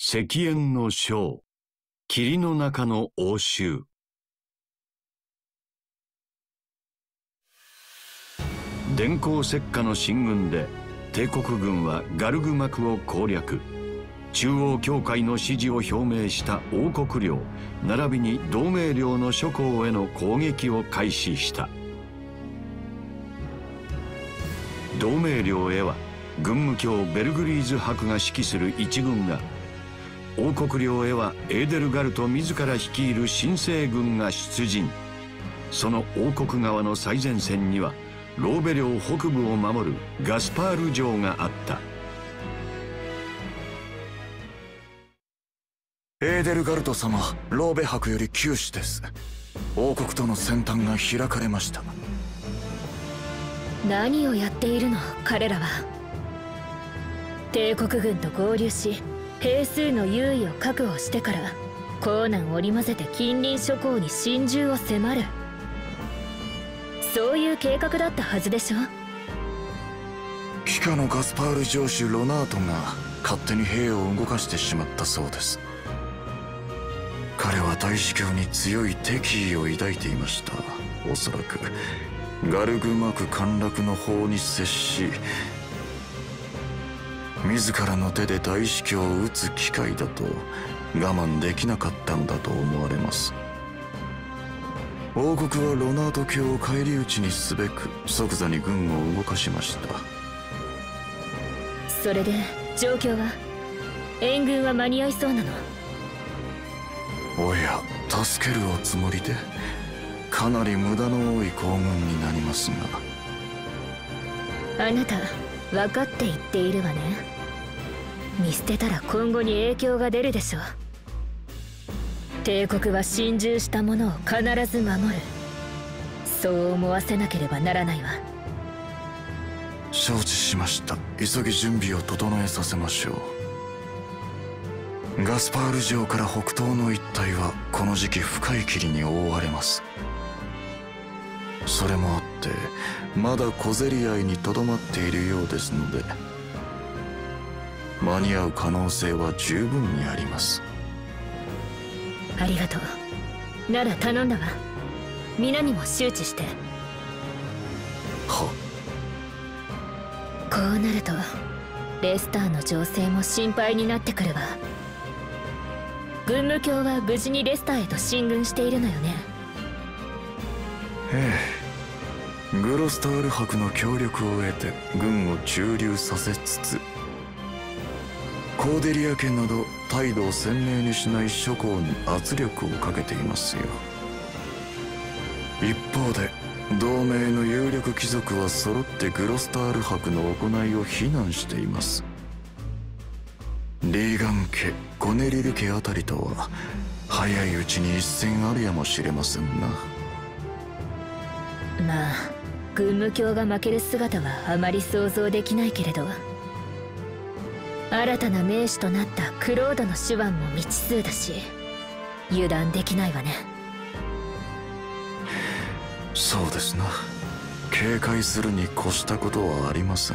石燕の章、霧の中の応酬。電光石火の進軍で帝国軍はガルグ幕を攻略。中央教会の支持を表明した王国領並びに同盟領の諸侯への攻撃を開始した。同盟領へは軍務卿ベルグリーズ伯が指揮する一軍が、王国領へはエーデルガルト自ら率いる新生軍が出陣。その王国側の最前線にはローベ領北部を守るガスパール城があった。 エーデルガルト様、ローベ伯より急使です。王国との戦端が開かれました。 何をやっているの彼らは。帝国軍と合流し兵数の優位を確保してから江南織り交ぜて近隣諸侯に進駐を迫る。そういう計画だったはずでしょ。 帰化のガスパール城主ロナートが勝手に兵を動かしてしまったそうです。彼は大司教に強い敵意を抱いていました。おそらくガルグ幕陥落の法に接し、自らの手で大司教を討つ機会だと我慢できなかったのだと思われます。王国はロナート教を返り討ちにすべく即座に軍を動かしました。 それで状況は？援軍は間に合いそうなの？ おや、助けるおつもりで？かなり無駄の多い行軍になりますが。 あなた分かって言っているわね。見捨てたら今後に影響が出るでしょう。帝国は心中した者を必ず守る。そう思わせなければならないわ。 承知しました。急ぎ準備を整えさせましょう。ガスパール城から北東の一帯はこの時期深い霧に覆われます。それもあってまだ小競り合いにとどまっているようですので、間に合う可能性は十分にあります。 ありがとう。なら頼んだわ。皆にも周知して。 は。 こうなるとレスターの情勢も心配になってくるわ。軍務卿は無事にレスターへと進軍しているのよね。 ええ、グロスタール伯の協力を得て軍を駐留させつつ、コーデリア家など態度を鮮明にしない諸侯に圧力をかけていますよ。一方で同盟の有力貴族は揃ってグロスタール伯の行いを非難しています。リーガン家、ゴネリル家あたりとは早いうちに一戦あるやもしれませんな。 まあ軍務卿が負ける姿はあまり想像できないけれど、新たな名手となったクロードの手腕も未知数だし油断できないわね。 そうですな。警戒するに越したことはありません。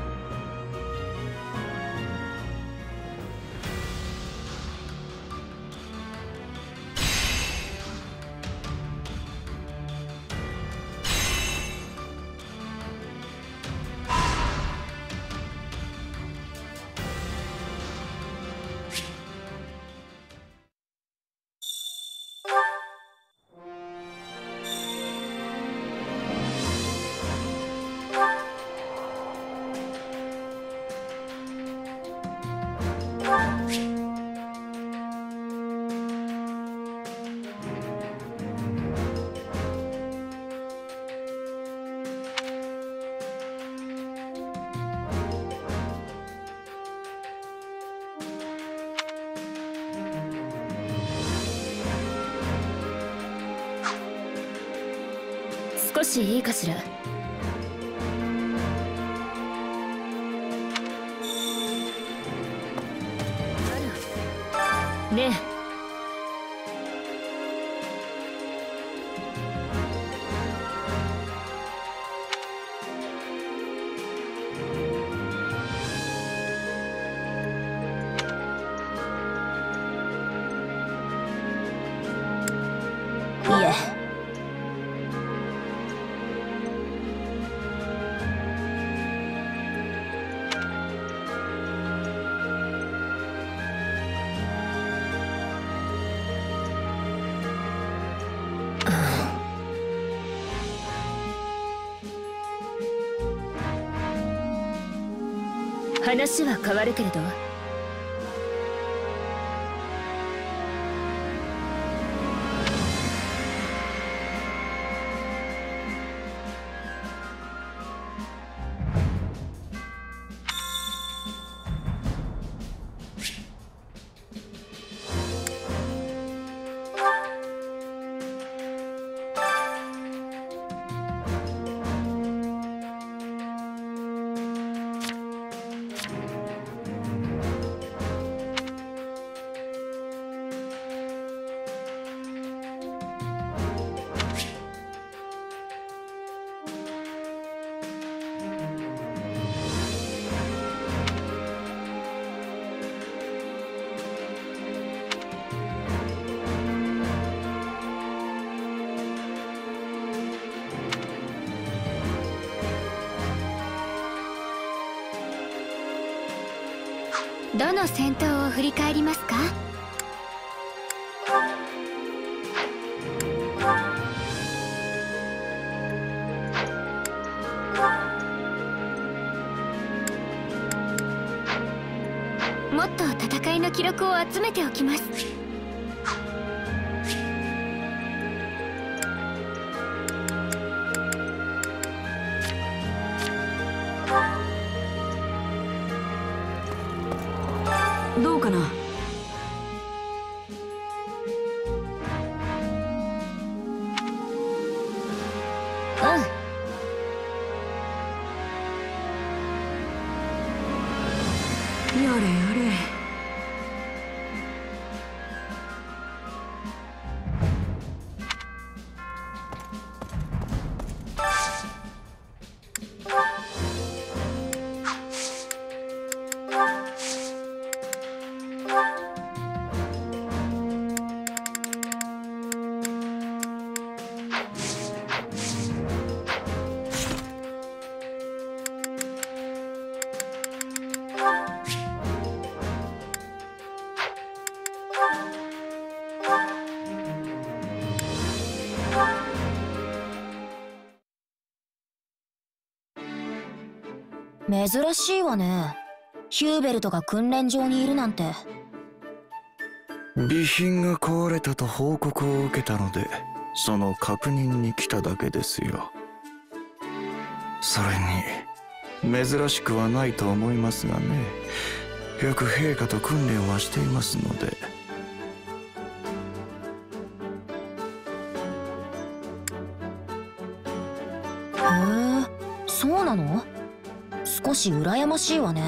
少しいいかしら。ねえ、 話は変わるけれど、どの戦闘を振り返りますか？もっと戦いの記録を集めておきます。 どうかな。やれやれ。 珍しいわね。ヒューベルトが訓練場にいるなんて。 備品が壊れたと報告を受けたので、その確認に来ただけですよ。それに珍しくはないと思いますがね。よく陛下と訓練はしていますので。 へえ、そうなの？少し羨ましいわね。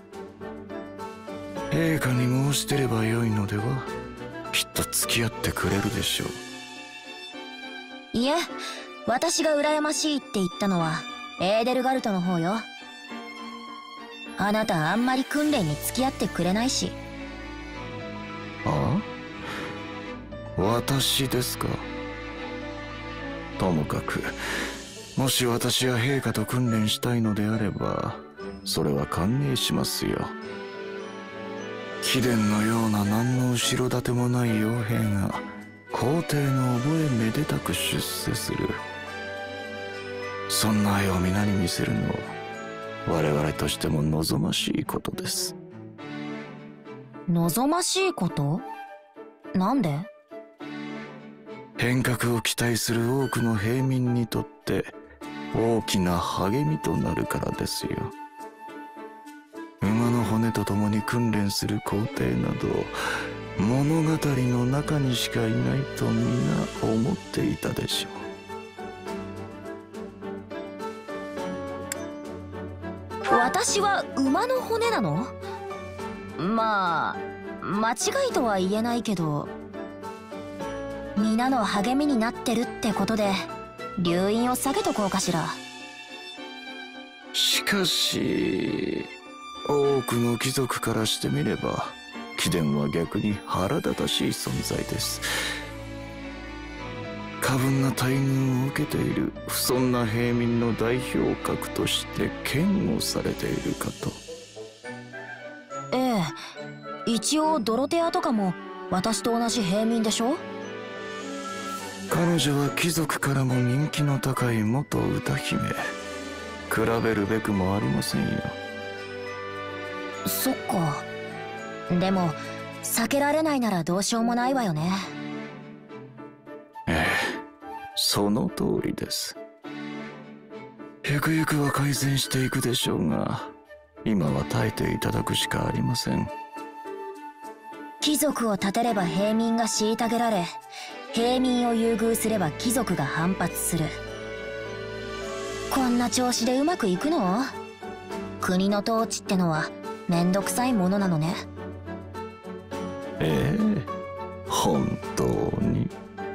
陛下に申してればよいのでは。きっと付き合ってくれるでしょう。 いえ、私が羨ましいって言ったのはエーデルガルトの方よ。あなたあんまり訓練に付き合ってくれないし。 ああ、私ですか。ともかく、もし私や陛下と訓練したいのであれば、それは歓迎しますよ。貴殿のような何の後ろ盾もない傭兵が皇帝の覚えめでたく出世する、そんな絵を皆に見せるのは我々としても望ましいことです。 望ましいこと？なんで？ 変革を期待する多くの平民にとって大きな励みとなるからですよ。馬の骨と共に訓練する皇帝など物語の中にしかいないと皆思っていたでしょう。私は馬の骨なの？まあ間違いとは言えないけど、皆の励みになってるってことで留飲を下げとこうかしら。 しかし多くの貴族からしてみれば貴殿は逆に腹立たしい存在です。過分な待遇を受けている不遜な平民の代表格として嫌悪されているかと。 ええ、一応ドロテアとかも私と同じ平民でしょ。 彼女は貴族からも人気の高い元歌姫。比べるべくもありませんよ。 そっか。でも避けられないならどうしようもないわよね。 ええ、その通りです。ゆくゆくは改善していくでしょうが、今は耐えていただくしかありません。 貴族を立てれば平民が虐げられ、平民を優遇すれば貴族が反発する。こんな調子でうまくいくの？国の統治ってのはめんどくさいものなのね。 ええ、本当に。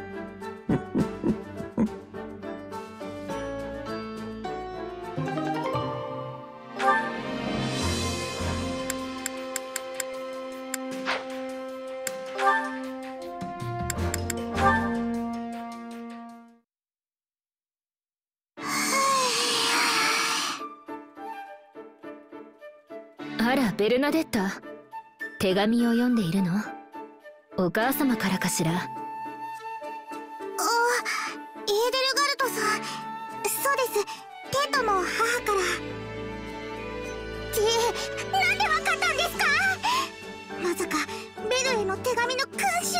あら、ベルナデッタ、手紙を読んでいるの？お母様からかしら？ エーデルガルトさん、そうです。テントの母から。なんでわかったんですか？まさかベルへの手紙の監視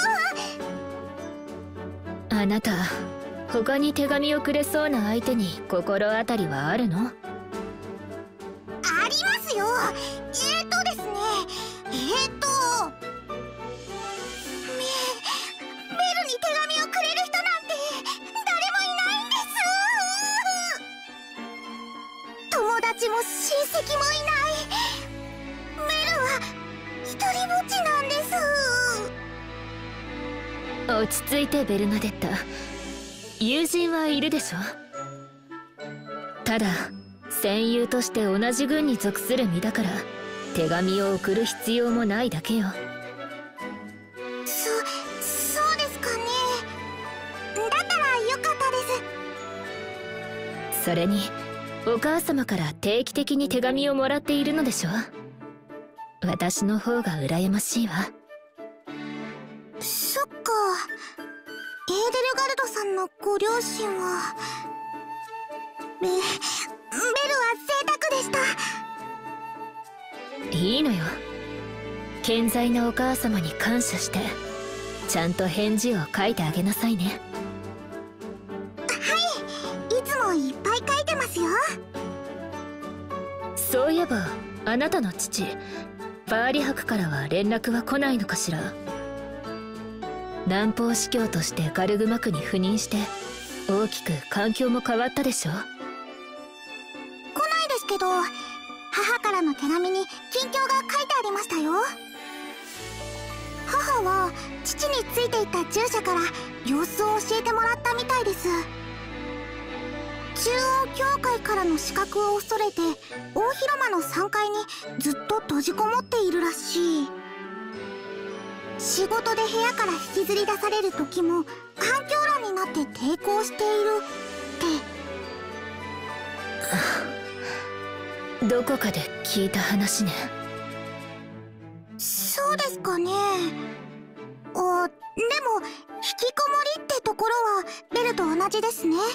を。 あなた、他に手紙をくれそうな相手に心当たりはあるの？ ありますよ。ですね、ベルに手紙をくれる人なんて誰もいないんです。友達も親戚もいない。ベルは一人ぼっちなんです。 落ち着いて、ベルナデッタ。友人はいるでしょ？ただ戦友として同じ軍に属する身だから手紙を送る必要もないだけよ。 そうですかね。だったらよかったです。それにお母様から定期的に手紙をもらっているのでしょ？私の方が羨ましいわ。 そっか。エーデルガルドさんのご両親はベルは贅沢でした。 いいのよ。健在なお母様に感謝してちゃんと返事を書いてあげなさいね。 はい、いつもいっぱい書いてますよ。 そういえばあなたの父パーリ伯からは連絡は来ないのかしら？南方司教としてガルグマ区に赴任して大きく環境も変わったでしょ？ 来ないですけど、母からの手紙に近況が書いてありましたよ。母は父についていた従者から様子を教えてもらったみたいです。中央教会からの刺客を恐れて大広間の3階にずっと閉じこもっているらしい。仕事で部屋から引きずり出される時も環境欄になって抵抗しているって。 どこかで聞いた話ね。 そうですかね。でも引きこもりってところはベルと同じですね。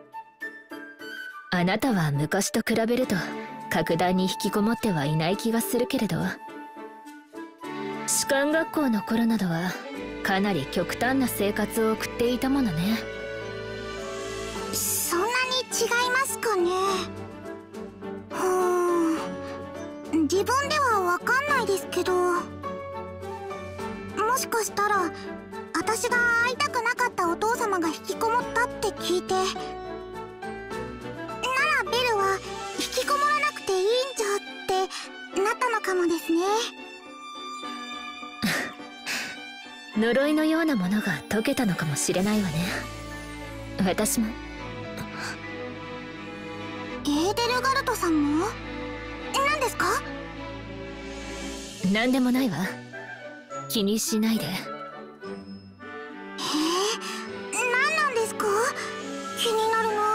あなたは昔と比べると格段に引きこもってはいない気がするけれど、士官学校の頃などはかなり極端な生活を送っていたものね。 そんなに違いますかね。自分ではわかんないですけど、もしかしたら私が会いたくなかったお父様が引きこもったって聞いて、ならベルは引きこもらなくていいんじゃってなったのかもですね。 呪いのようなものが解けたのかもしれないわね。私も。 エーデルガルトさんも？何ですか？ 何でもないわ。気にしないで。 何なんですか？気になるな。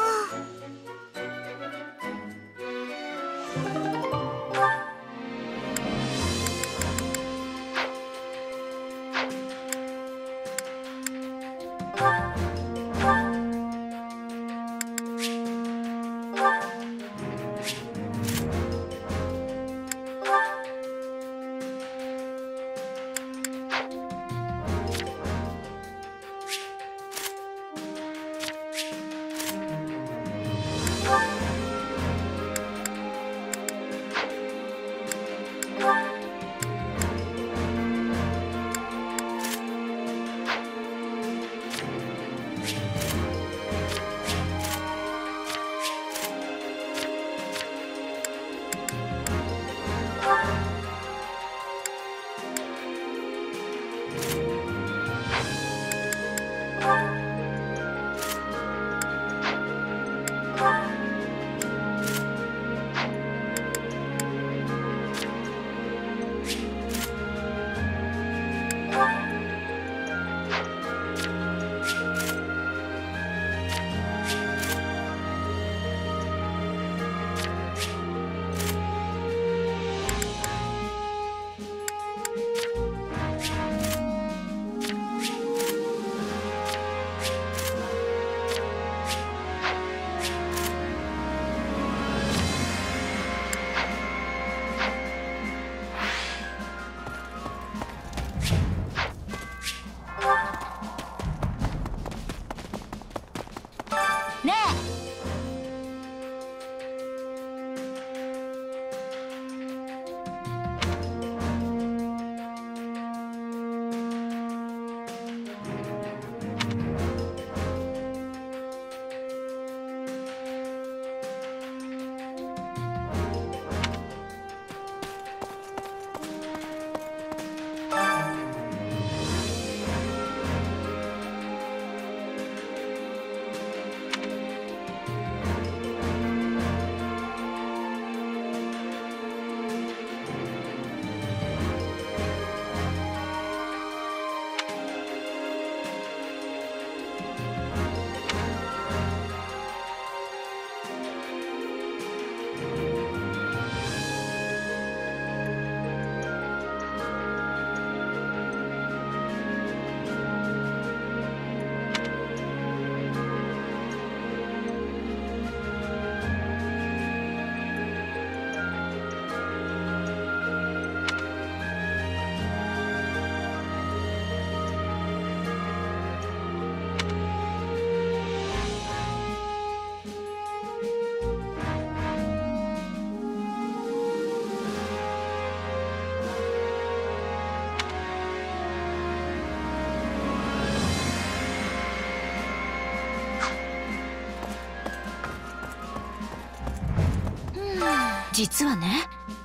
実はね。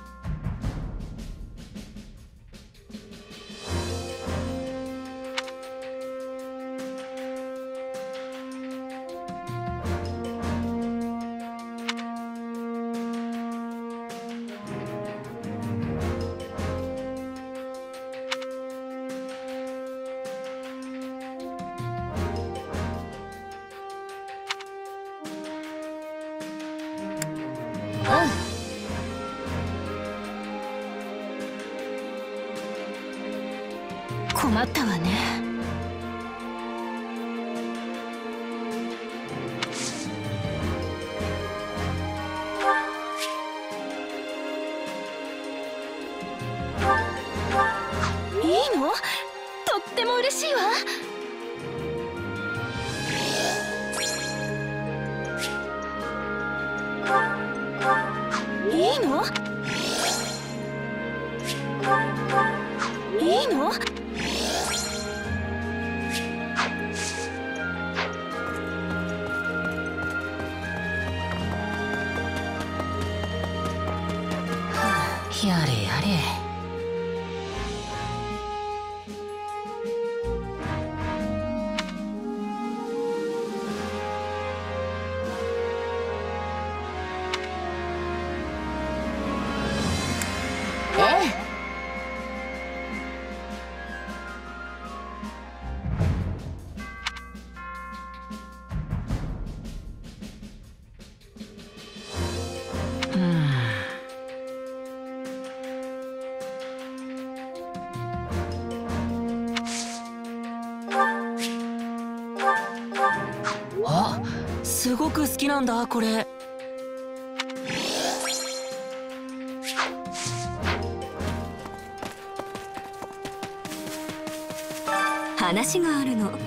困ったわね。いいの？とっても嬉しいわ。いいの？いいの？やれやれ。あ、すごく好きなんだこれ。 話があるの。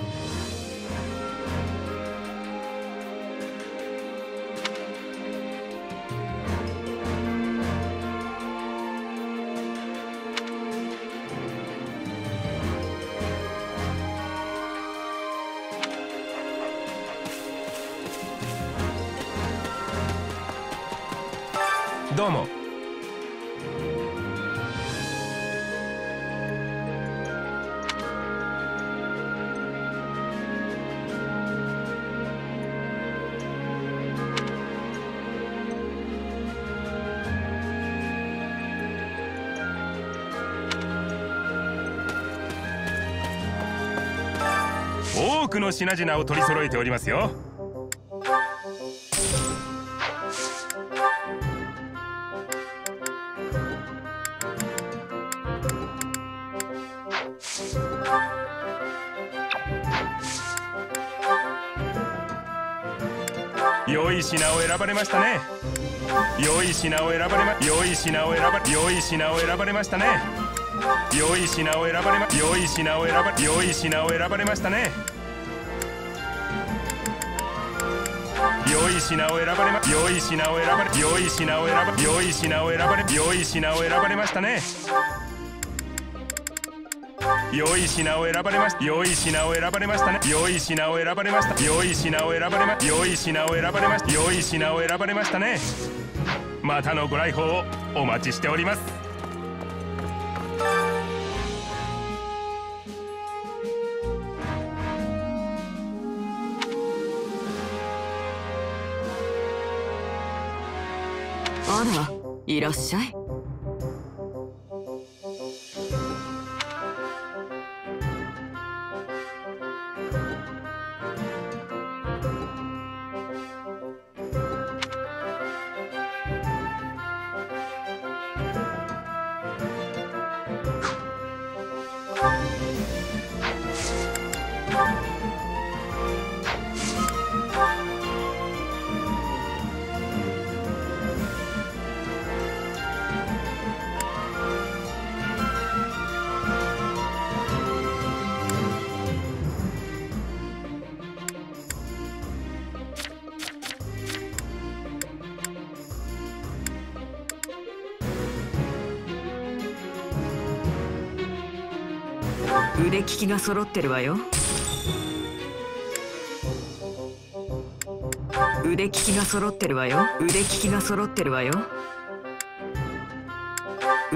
どうも。多くの品々を取り揃えておりますよ。良い品を選ばれましたね。良い品を選ばれま、良い品を選ば、良い品を選ばれましたね。良い品を選ばれま、良い品を選ば、良い品を選ばれましたね。良い品を選ばれま、良い品を選ばれ、良い品を選ば、良い品を選ばれ、良い品を選ばれましたね。良い品を選ばれました。良い品を選ばれましたね。良い品を選ばれました。良い品を選ばれま、良い品を選ばれました。良い品を選ばれましたね。またのご来訪をお待ちしております。 あら、いらっしゃい。腕利きが揃ってるわよ。腕利きが揃ってるわよ。腕利きが揃ってるわよ。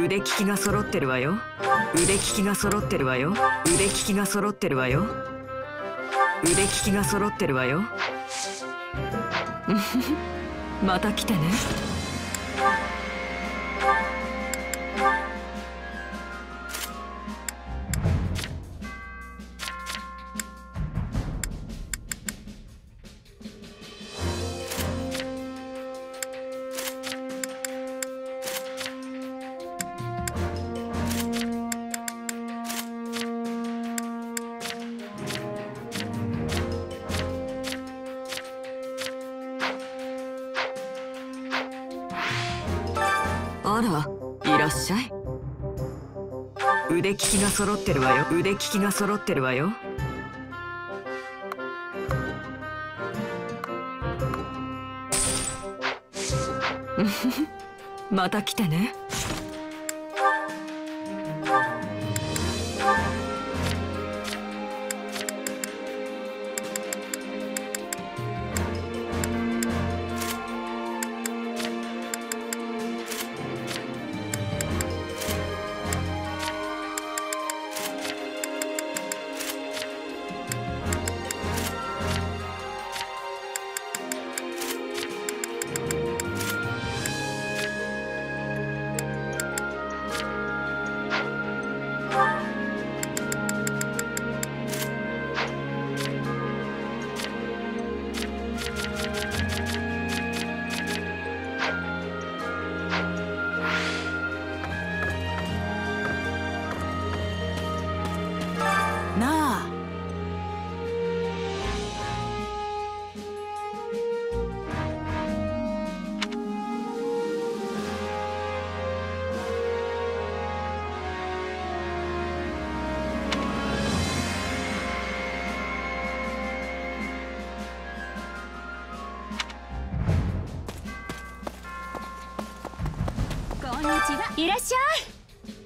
腕利きが揃ってるわよ。腕利きが揃ってるわよ。腕利きが揃ってるわよ。腕利きが揃ってるわよ。また来てね。あら、いらっしゃい。腕利きが揃ってるわよ。腕利きが揃ってるわよ。また来てね。 なあ、こんにちは。 いらっしゃい。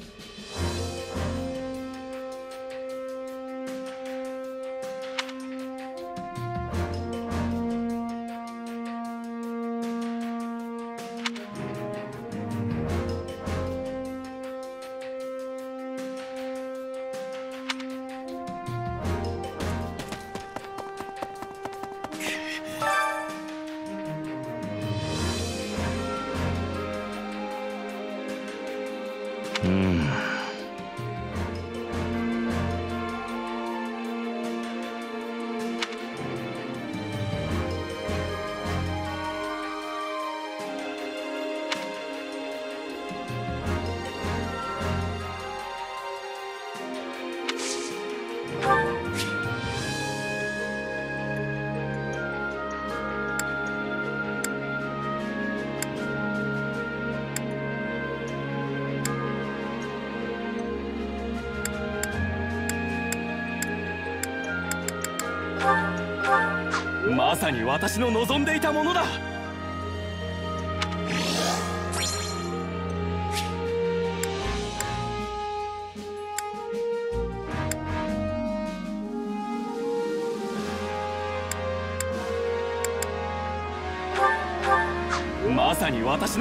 まさに私の望んでいたものだ。まさに私の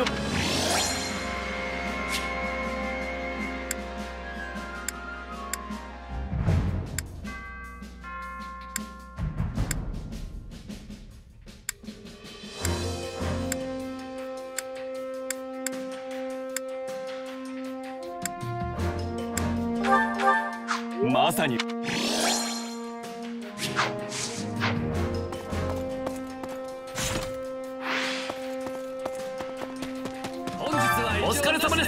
まさに本日はお疲れ様です。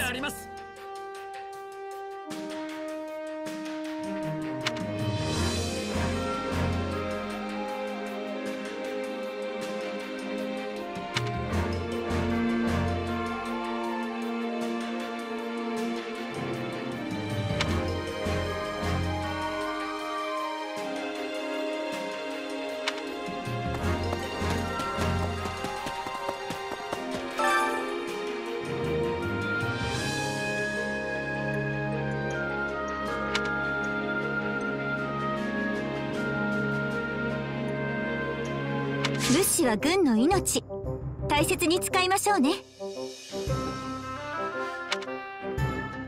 物資は軍の命、大切に使いましょうね。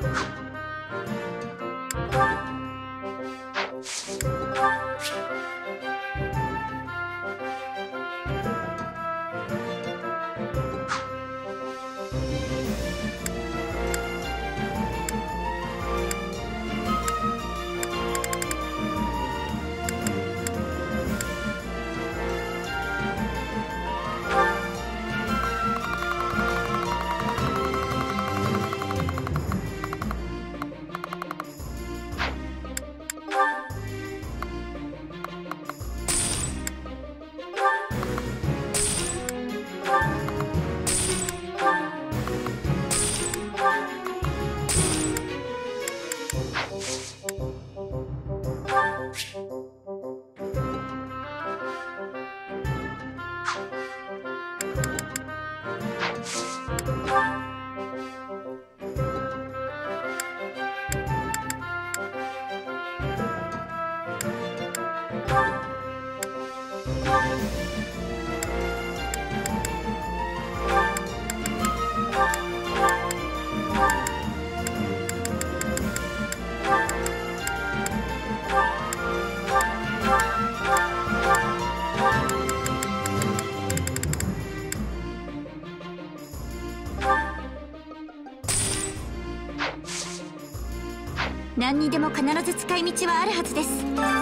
何にでも必ず使い道はあるはずです。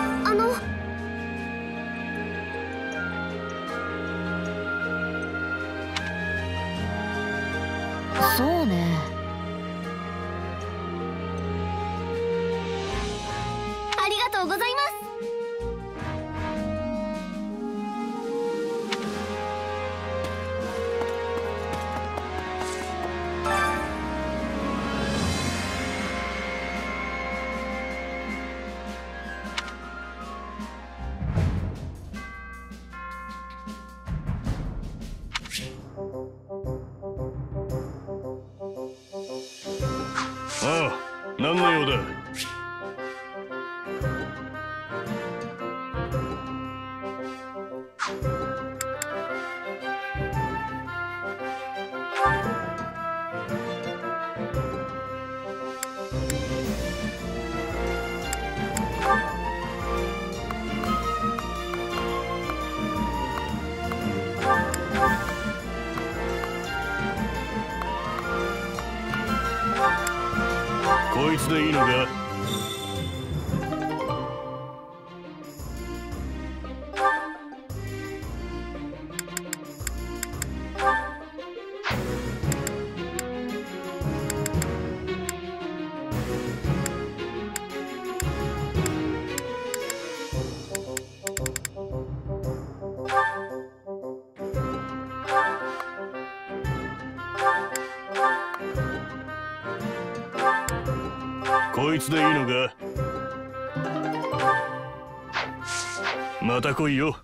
そうね。 ありがとうございます。 ああ、何の用だ。こいつでいいのか。こいつでいいのか。また来いよ。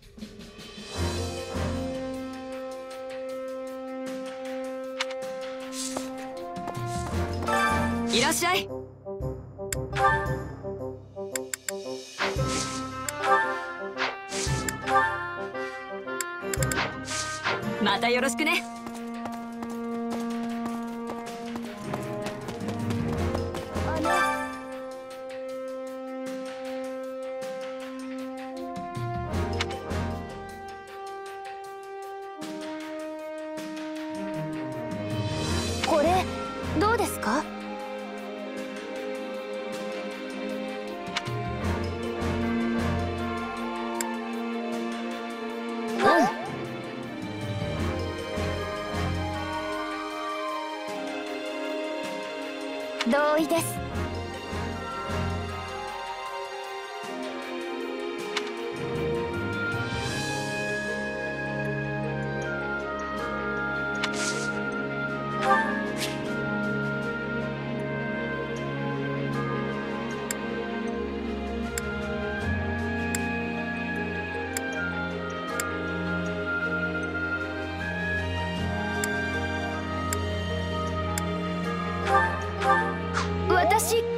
いらっしゃい。またよろしくね。 これどうですか？同意です。私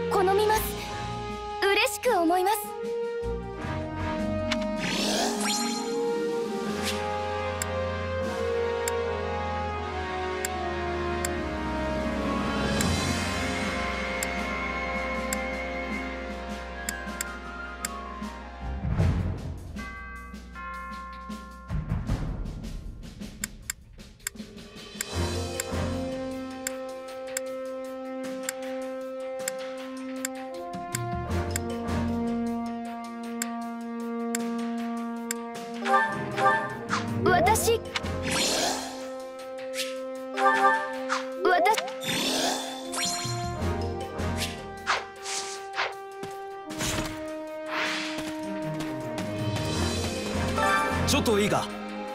ちょっといいか。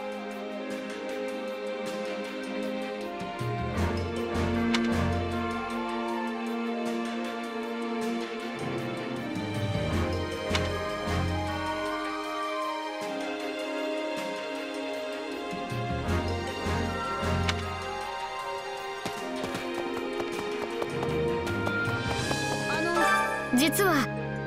実は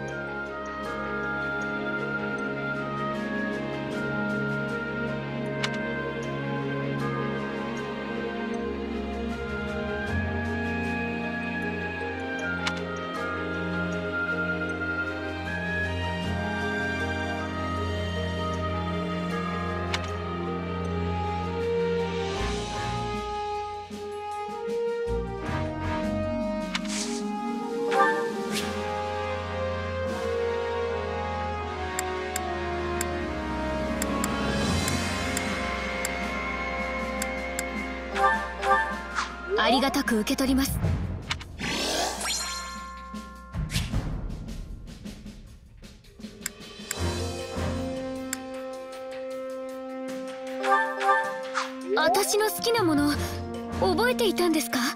ありがたく受け取ります。私の好きなもの覚えていたんですか？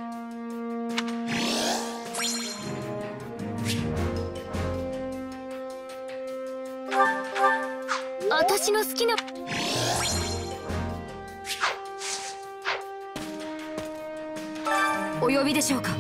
私の好きなお呼びでしょうか？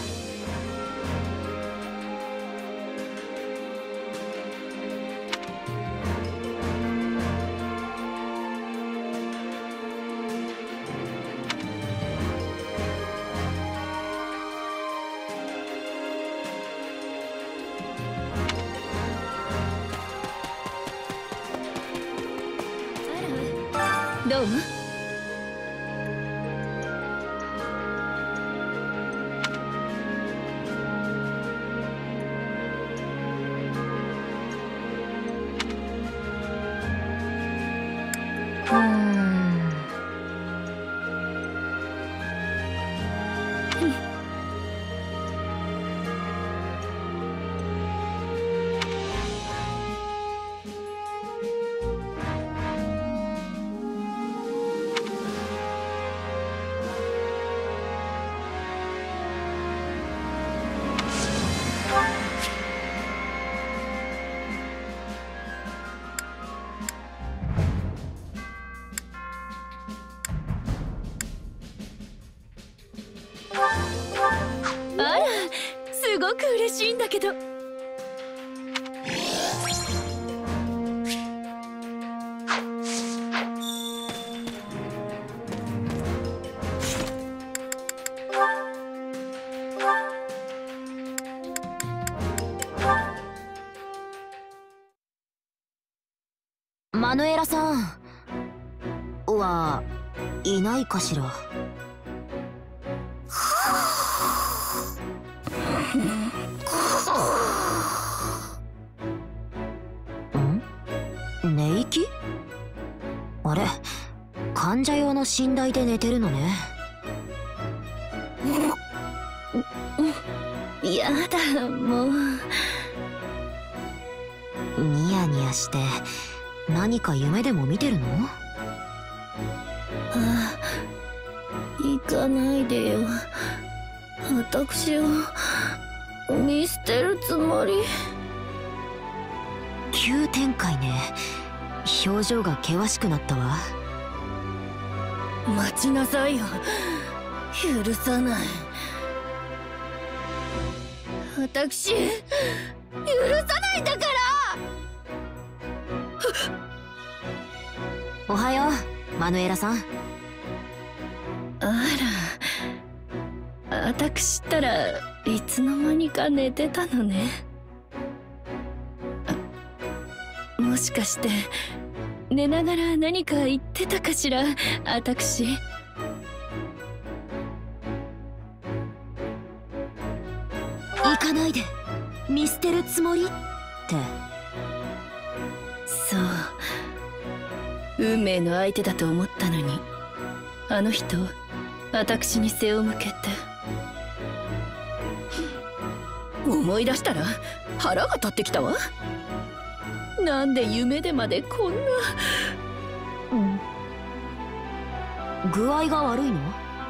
どうも。あら、すごく嬉しいんだけど。 マヌエラさんはいないかしら？寝息？あれ、患者用の寝台で寝てるのね。 やだ、もう。 ニヤニヤして何か夢でも見てるの？ 行かないでよ。私を見捨てるつもり？ 急展開ね。表情が険しくなったわ。 待ちなさいよ。許さない。私許さないんだから。 おはよう、マヌエラさん。 あら、私ったらいつの間にか寝てたのね。もしかして寝ながら何か言ってたかしら、私。 行かないで、見捨てるつもりって。 そう、運命の相手だと思ったのに、あの人私に背を向けて。思い出したら腹が立ってきたわ。なんで夢でまでこんな具合が悪いの？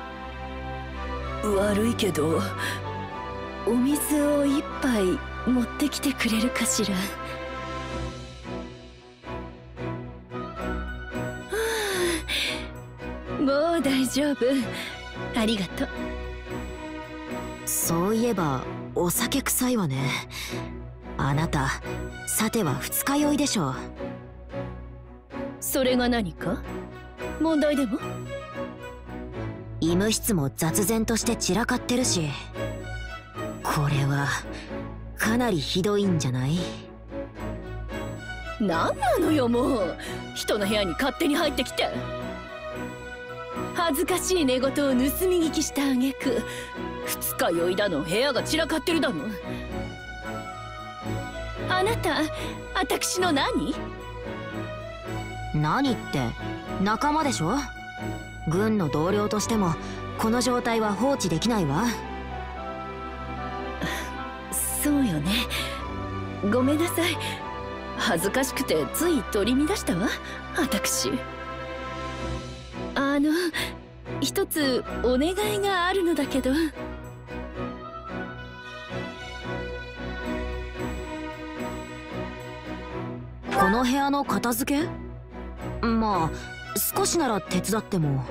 悪いけど、お水を一杯持ってきてくれるかしら。もう大丈夫、ありがとう。 そういえばお酒臭いわね。あなたさては二日酔いでしょ。 それが何か問題でも？ 医務室も雑然として散らかってるし、これはかなりひどいんじゃない？ 何なのよもう、人の部屋に勝手に入ってきて。恥ずかしい寝言を盗み聞きした挙句、二日酔いだの部屋が散らかってるだの。あなた私の何？ 何って仲間でしょ。軍の同僚としてもこの状態は放置できないわ。 そうよね、ごめんなさい。恥ずかしくてつい取り乱したわ私。一つお願いがあるのだけど。 この部屋の片付け？まあ少しなら手伝っても。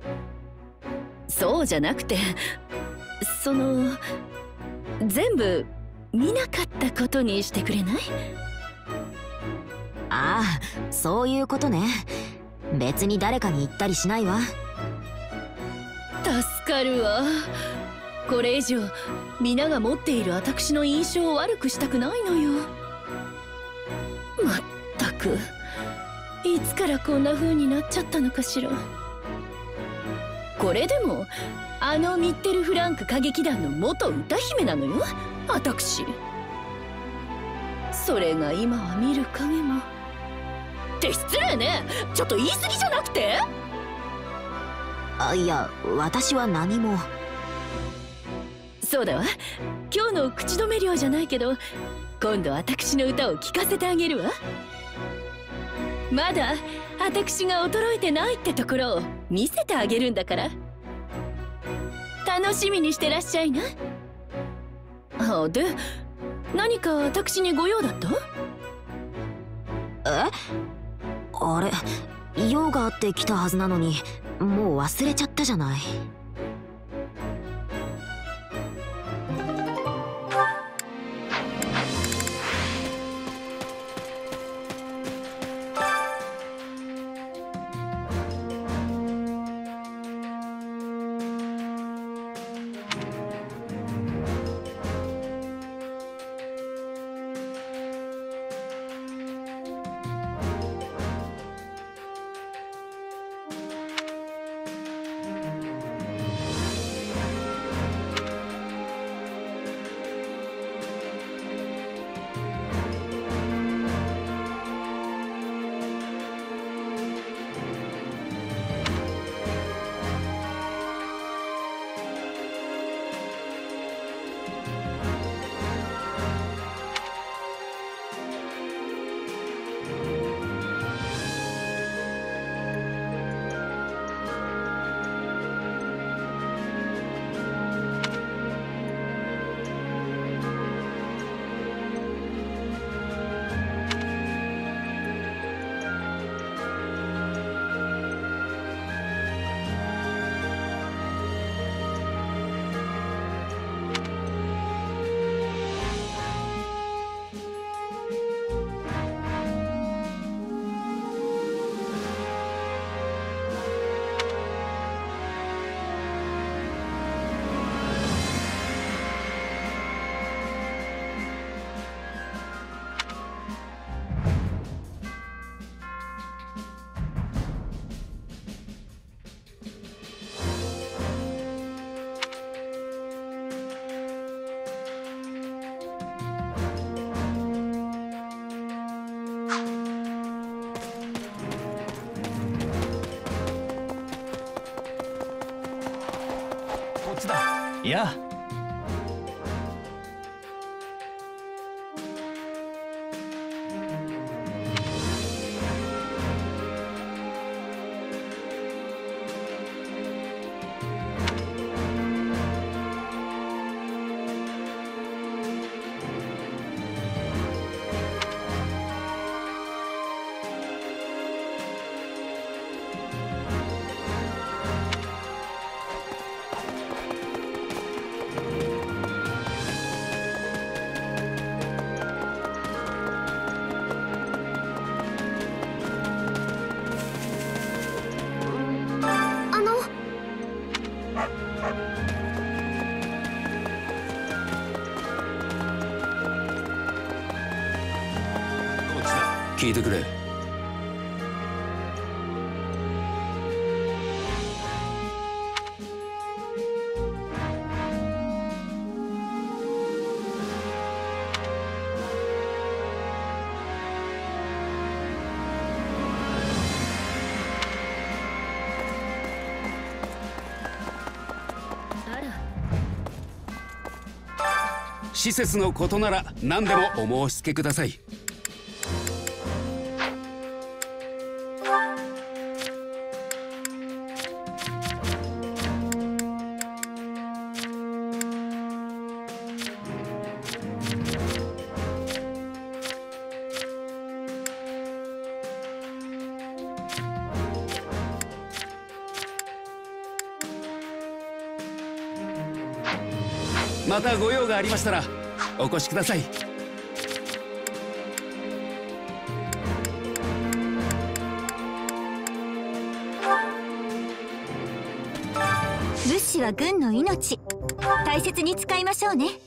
そうじゃなくて、全部見なかったことにしてくれない？ ああ、そういうことね。別に誰かに言ったりしないわ。 助かるわ。これ以上皆が持っている私の印象を悪くしたくないのよ。まったく、いつからこんな風になっちゃったのかしら。これでもミッテルフランク歌劇団の元歌姫なのよ私。それが今は見る影も。って失礼ね、ちょっと言い過ぎじゃなくて？ いや、私は何も。 そうだわ、今日の口止め料じゃないけど、今度私の歌を聴かせてあげるわ。まだ私が衰えてないってところを見せてあげるんだから。楽しみにしてらっしゃいな。で、何か私にご用だった？ あれ、用があって来たはずなのにもう忘れちゃったじゃない。 いや、 聞いてくれ。施設のことなら何でもお申し付けください。またご用がありましたらお越しください。 物資は軍の命、大切に使いましょうね。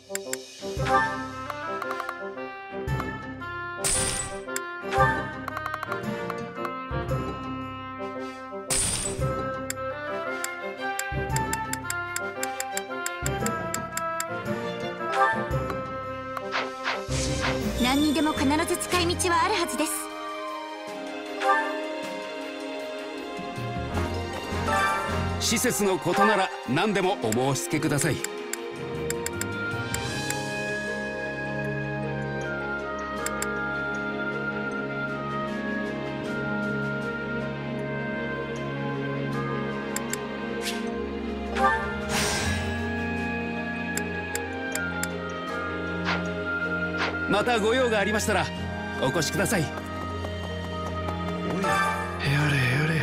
何にでも必ず使い道はあるはずです。 施設のことなら何でもお申し付けください。またご用がありましたらお越しください。 やれやれ。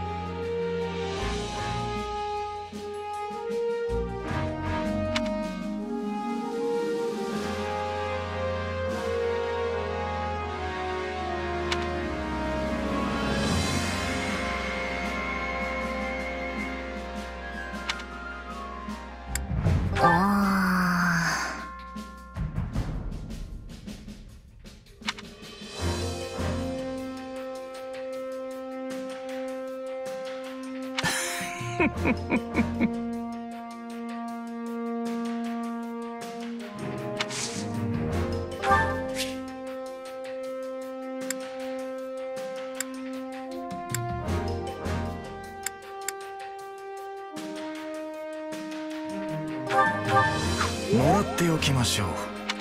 もらっておきましょう。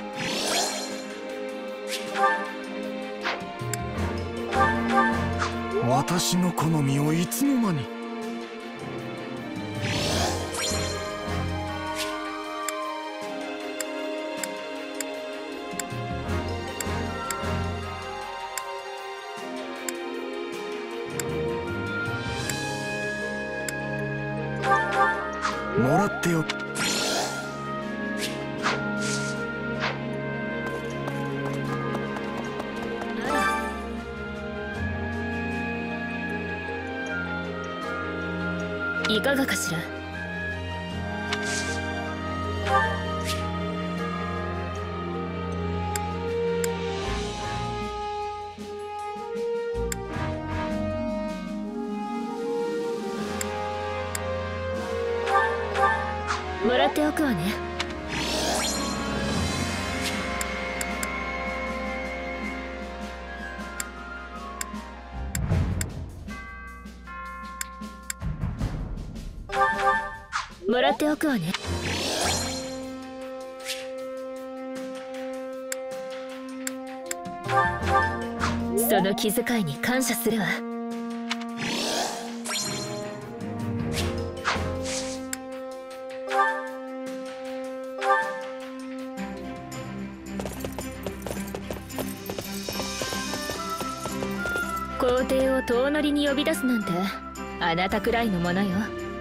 私の好みをいつの間に。もらっておき。 いかがかしら。もらっておくわね。もらっておくわね。その気遣いに感謝するわ。皇帝を遠乗りに呼び出すなんてあなたくらいのものよ。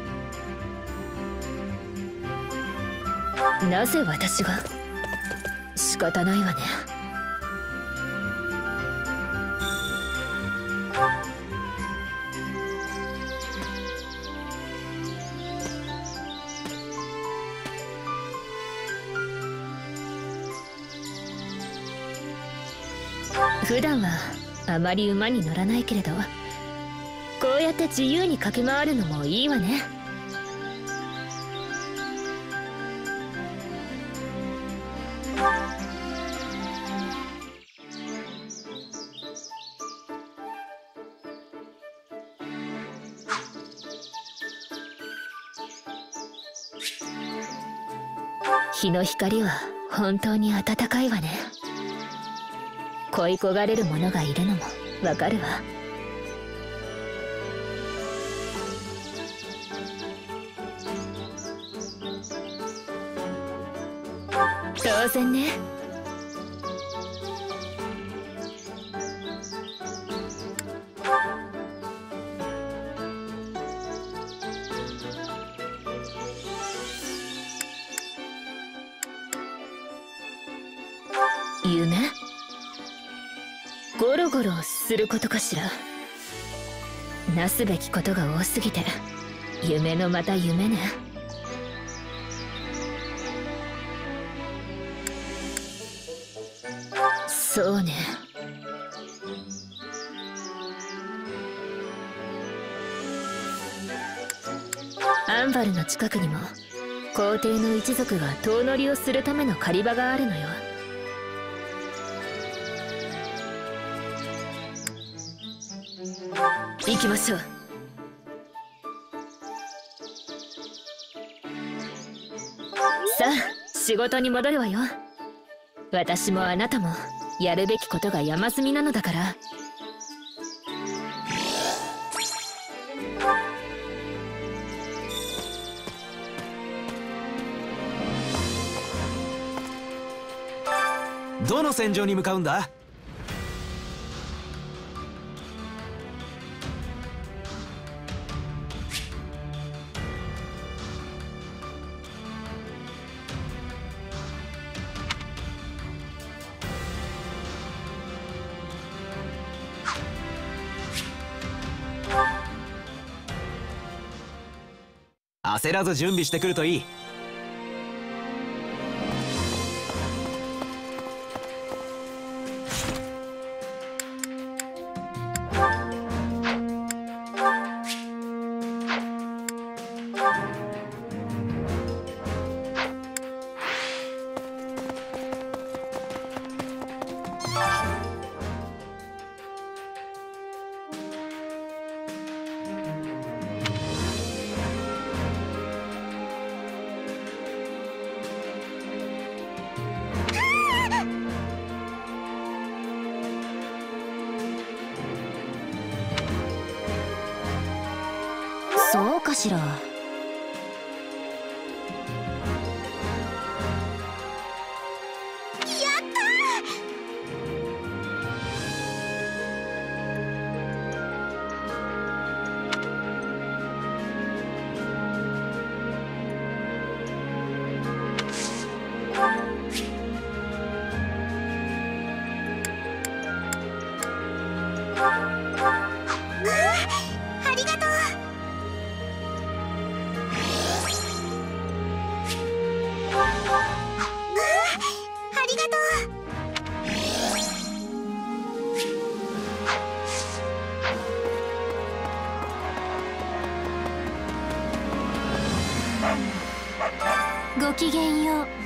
なぜ私が。仕方ないわね。普段はあまり馬に乗らないけれど、こうやって自由に駆け回るのもいいわね。日の光は本当に暖かいわね。恋焦がれる者がいるのもわかるわ。当然ね。夢？ゴロゴロすることかしら。なすべきことが多すぎて夢のまた夢ね。そうね。アンバルの近くにも皇帝の一族が遠乗りをするための狩り場があるのよ。行きましょう。さあ仕事に戻るわよ。私もあなたもやるべきことが山積みなのだから。 どの戦場に向かうんだ？焦らず準備してくるといい。 そうかしら。 ごきげんよう。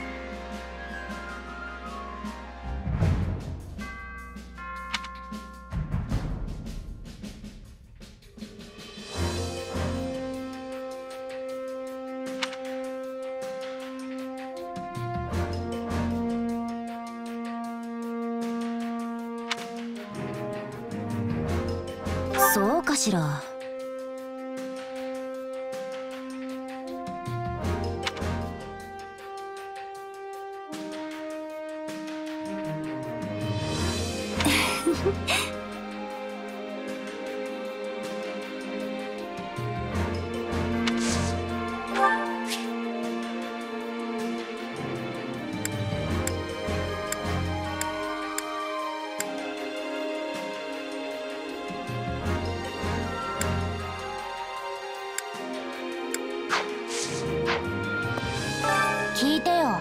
そうかしら。聞いてよ。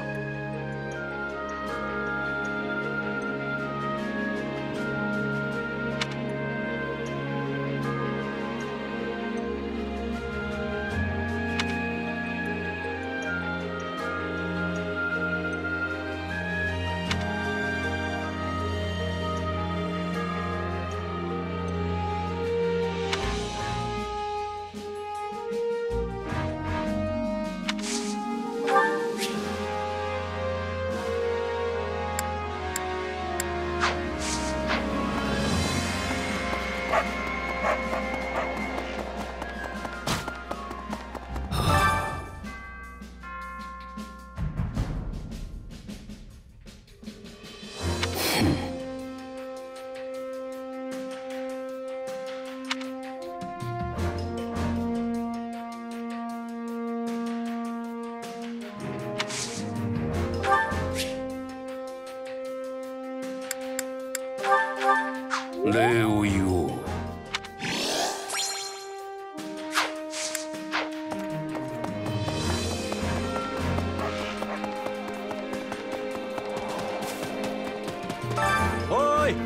礼を言おう。 おーい。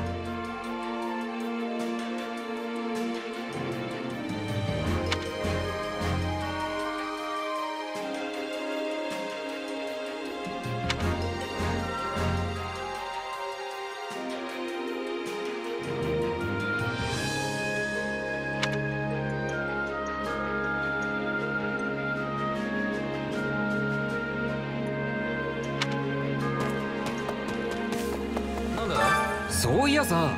そういやさ、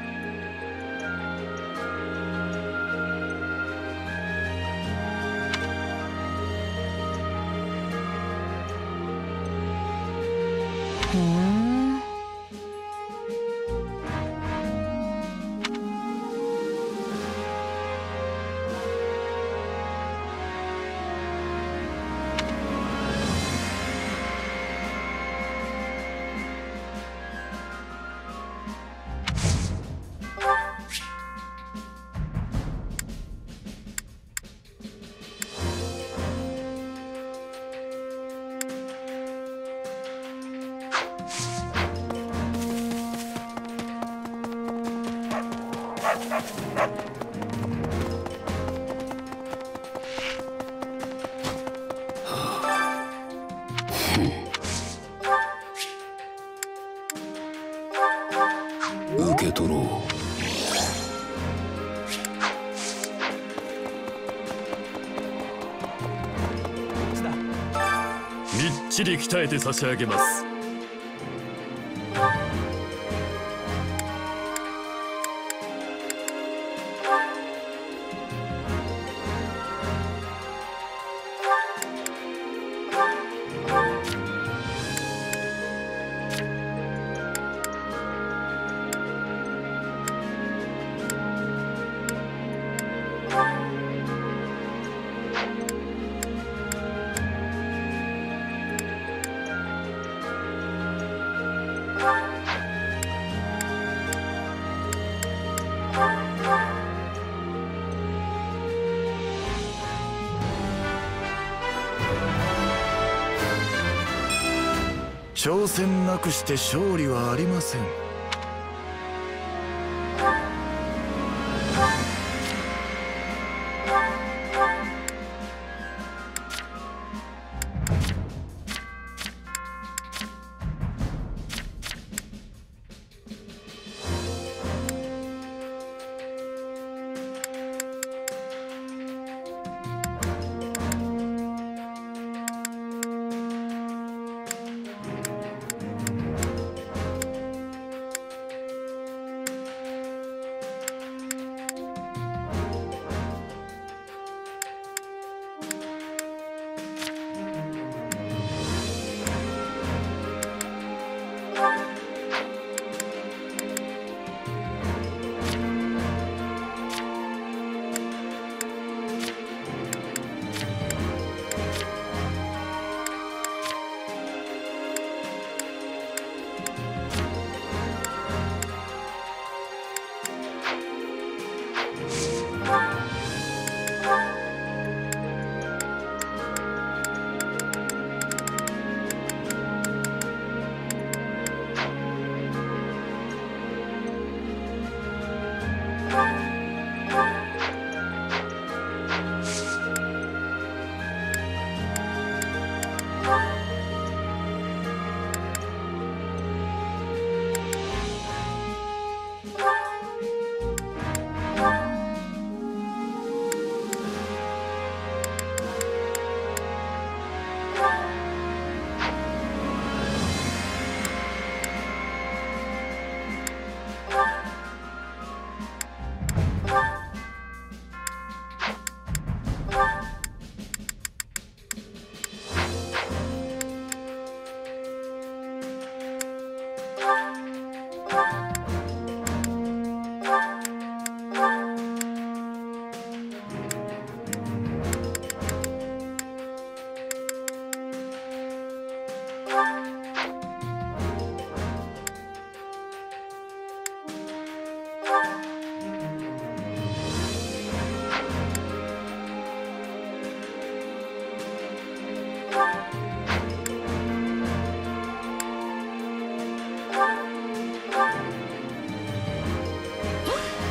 受け取ろう。 みっちり鍛えて差し上げます。 挑戦なくして勝利はありません。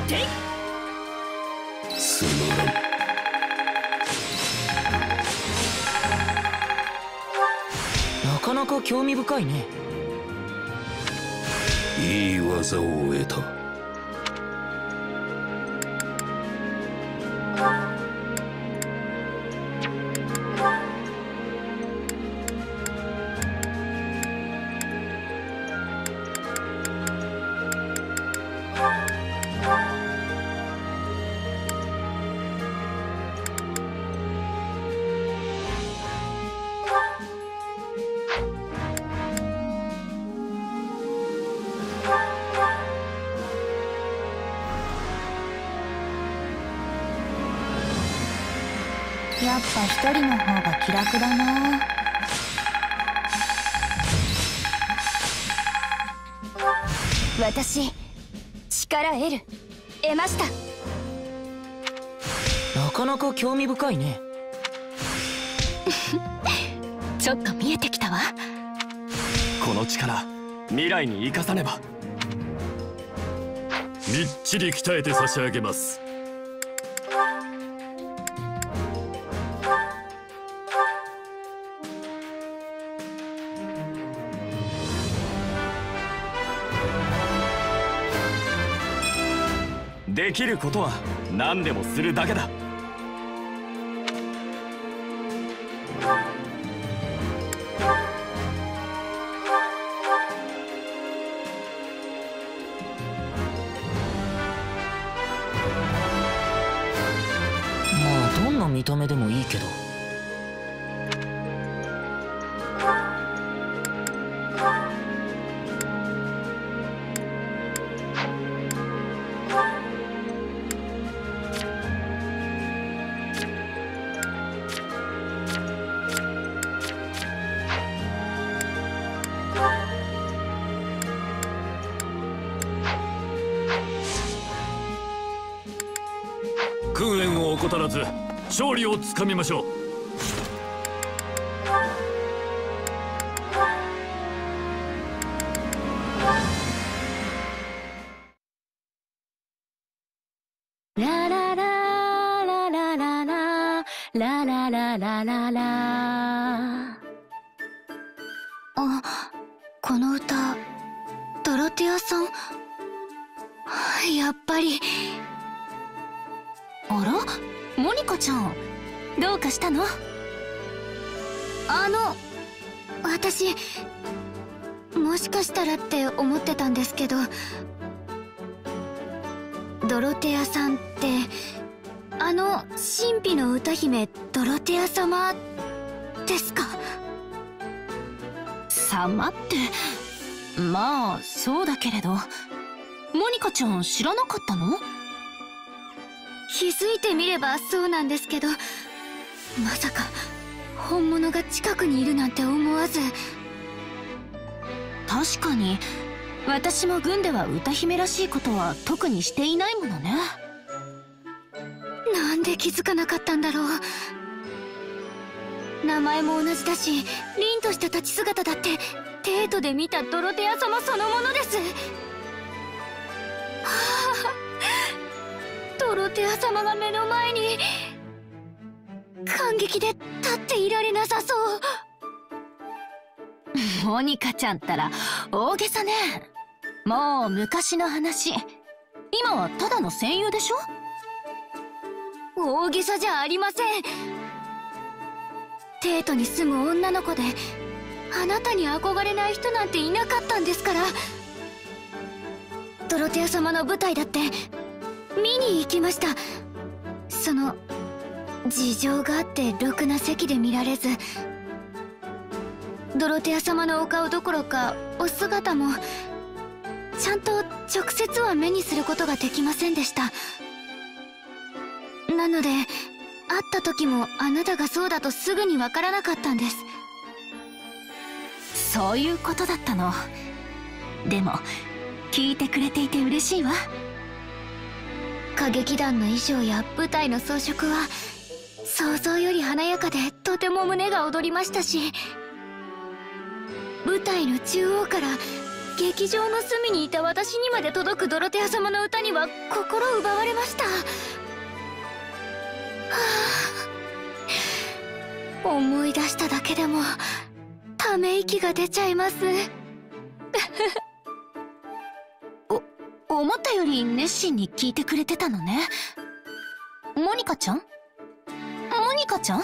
てい。 すまらん。 なかなか興味深いね。 いい技を得た。 やっぱ一人の方が気楽だな。 私力得ました。 なかなか興味深いね。 ちょっと見えてきたわ。 この力未来に生かさねば。 みっちり鍛えて差し上げます。 できることは何でもするだけだ。 まあどんな見た目でもいいけど。 訓練を怠らず勝利をつかみましょう。 ラララララララララララララ。 あ、この歌ドロティアさん。やっぱり。 あら、モニカちゃん、どうかしたの？ 私もしかしたらって思ってたんですけど、ドロテアさんって神秘の歌姫ドロテア様ですか？ 様ってまあそうだけれど、モニカちゃん知らなかったの？ 気づいてみればそうなんですけど、まさか本物が近くにいるなんて思わず。 確かに私も軍では歌姫らしいことは特にしていないものね。 なんで気づかなかったんだろう。名前も同じだし、凛とした立ち姿だってデートで見たドロテア様そのものです。はあ、ドロテア様が目の前に。感激で立っていられなさそう。 モニカちゃんったら大げさね。もう昔の話。今はただの戦友でしょ？ 大げさじゃありません。帝都に住む女の子で、あなたに憧れない人なんていなかったんですから。ドロテア様の舞台だって見に行きました。その事情があってろくな席で見られず、ドロテア様のお顔どころかお姿もちゃんと直接は目にすることができませんでした。なので会った時もあなたがそうだとすぐにわからなかったんです。 そういうことだったの。でも聞いてくれていて嬉しいわ。 歌劇団の衣装や舞台の装飾は想像より華やかでとても胸が躍りましたし、舞台の中央から劇場の隅にいた私にまで届くドロテア様の歌には心奪われました。はあ、思い出しただけでもため息が出ちゃいます。 思ったより熱心に聞いてくれてたのね。モニカちゃん？モニカちゃん？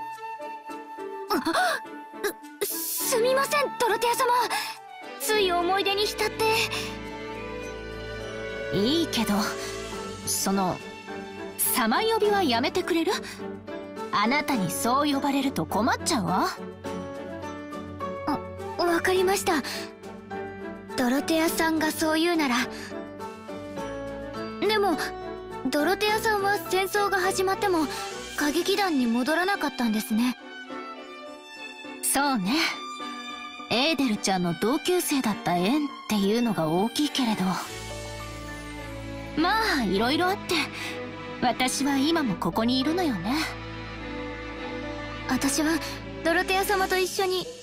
すみません、ドロテア様。つい思い出に浸って。 いいけど、その様呼びはやめてくれる？あなたにそう呼ばれると困っちゃうわ。 わかりました。ドロテアさんがそう言うなら。でもドロテアさんは戦争が始まっても歌劇団に戻らなかったんですね。 そうね。エーデルちゃんの同級生だった縁っていうのが大きいけれど、まあいろいろあって私は今もここにいるのよね。 私はドロテア様と一緒に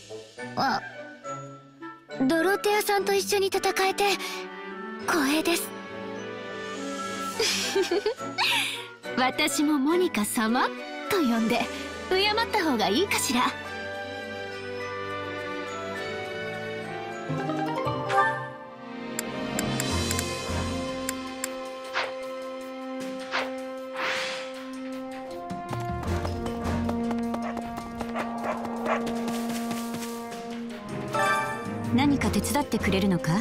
ドロテアさんと一緒に戦えて光栄です。 私もモニカ様と呼んで敬った方がいいかしら。 何か手伝ってくれるのか？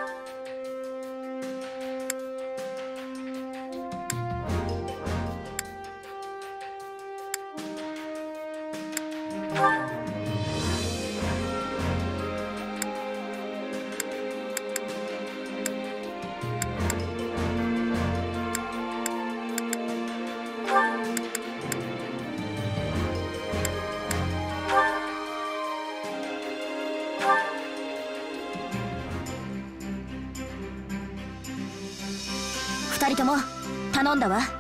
二人とも頼んだわ。 やっ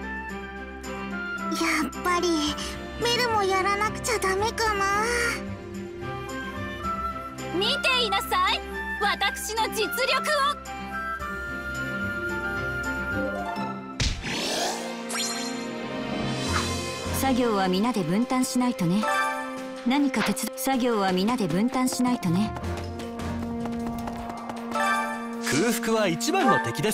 ぱりメルもやらなくちゃダメかな。 見ていなさい、私の実力を。 作業は皆で分担しないとね。何か作業は皆で分担しないとね。 空腹は一番の敵です。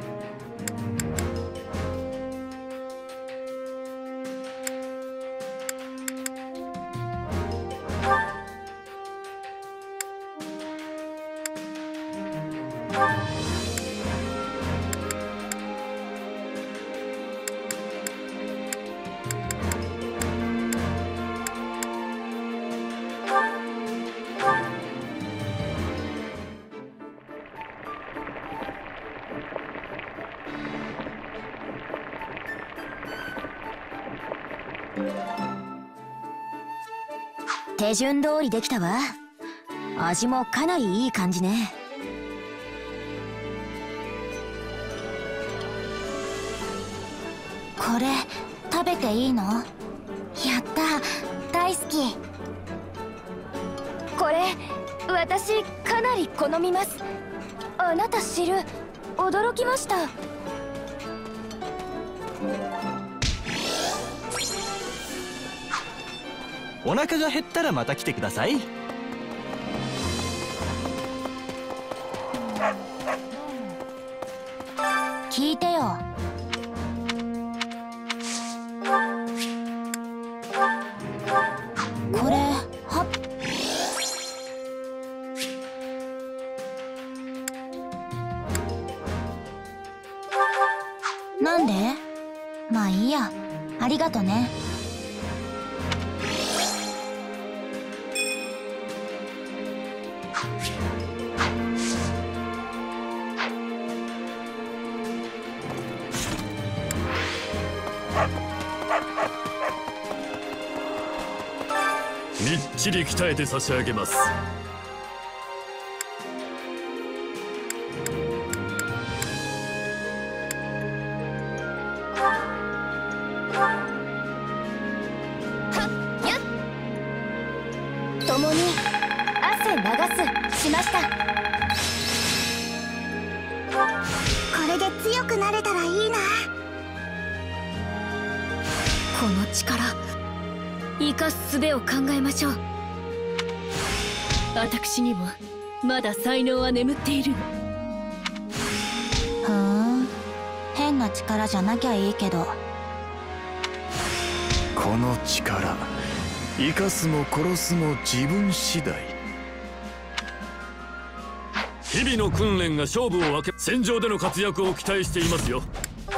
手順通りできたわ。味もかなりいい感じね。これ食べていいの？やった、大好き。 これ私かなり好みます。あなた知る？驚きました。 お腹が減ったらまた来てください。 聞いてよ。これなんで？まあいいや。ありがとね。 みっちり鍛えて差し上げます。 共に汗流すしました。 この力生かす術を考えましょう。私にもまだ才能は眠っているの。 ふん、変な力じゃなきゃいいけど。 この力生かすも殺すも自分次第。 日々の訓練が勝負を分け、戦場での活躍を期待していますよ。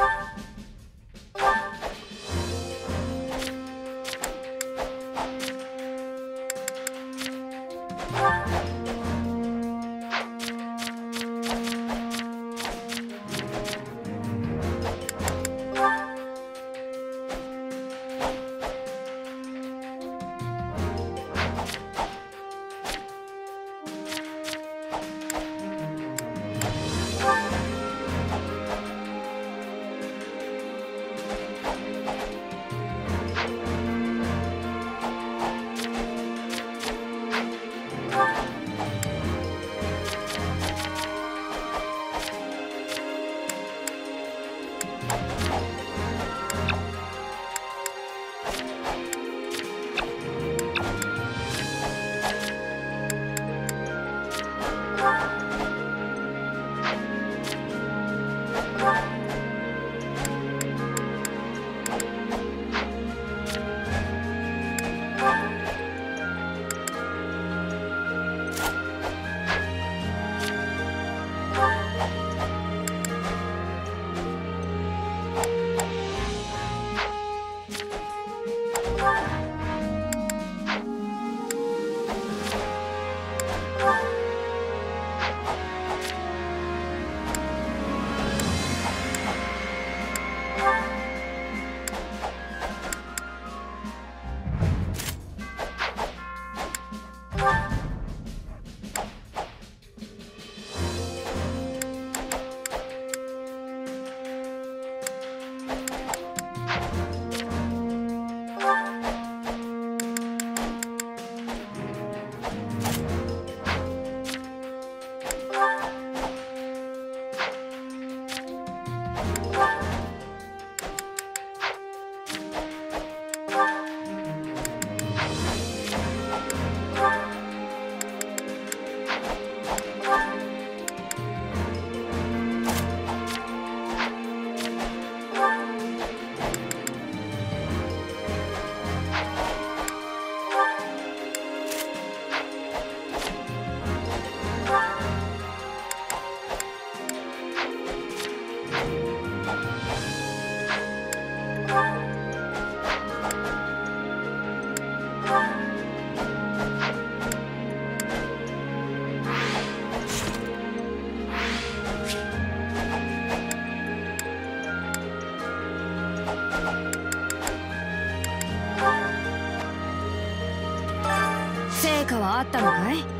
成果はあったのかい？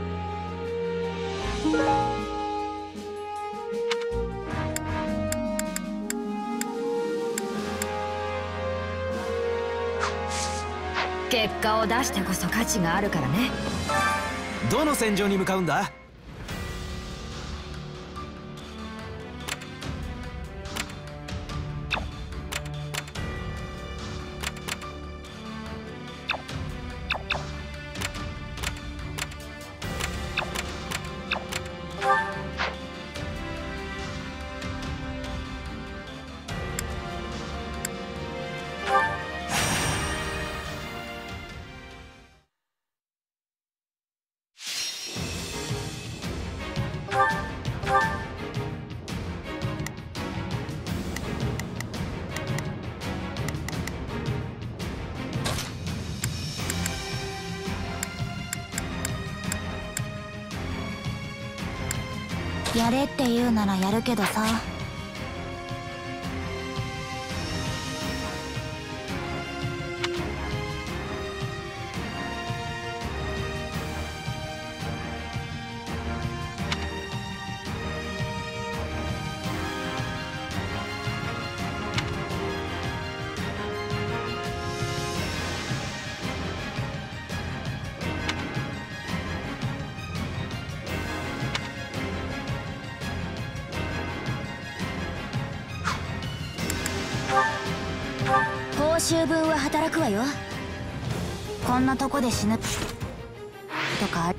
結果を出してこそ価値があるからね。 どの戦場に向かうんだ？ やれって言うならやるけどさ。 週分は働くわよ。こんなとこで死ぬとか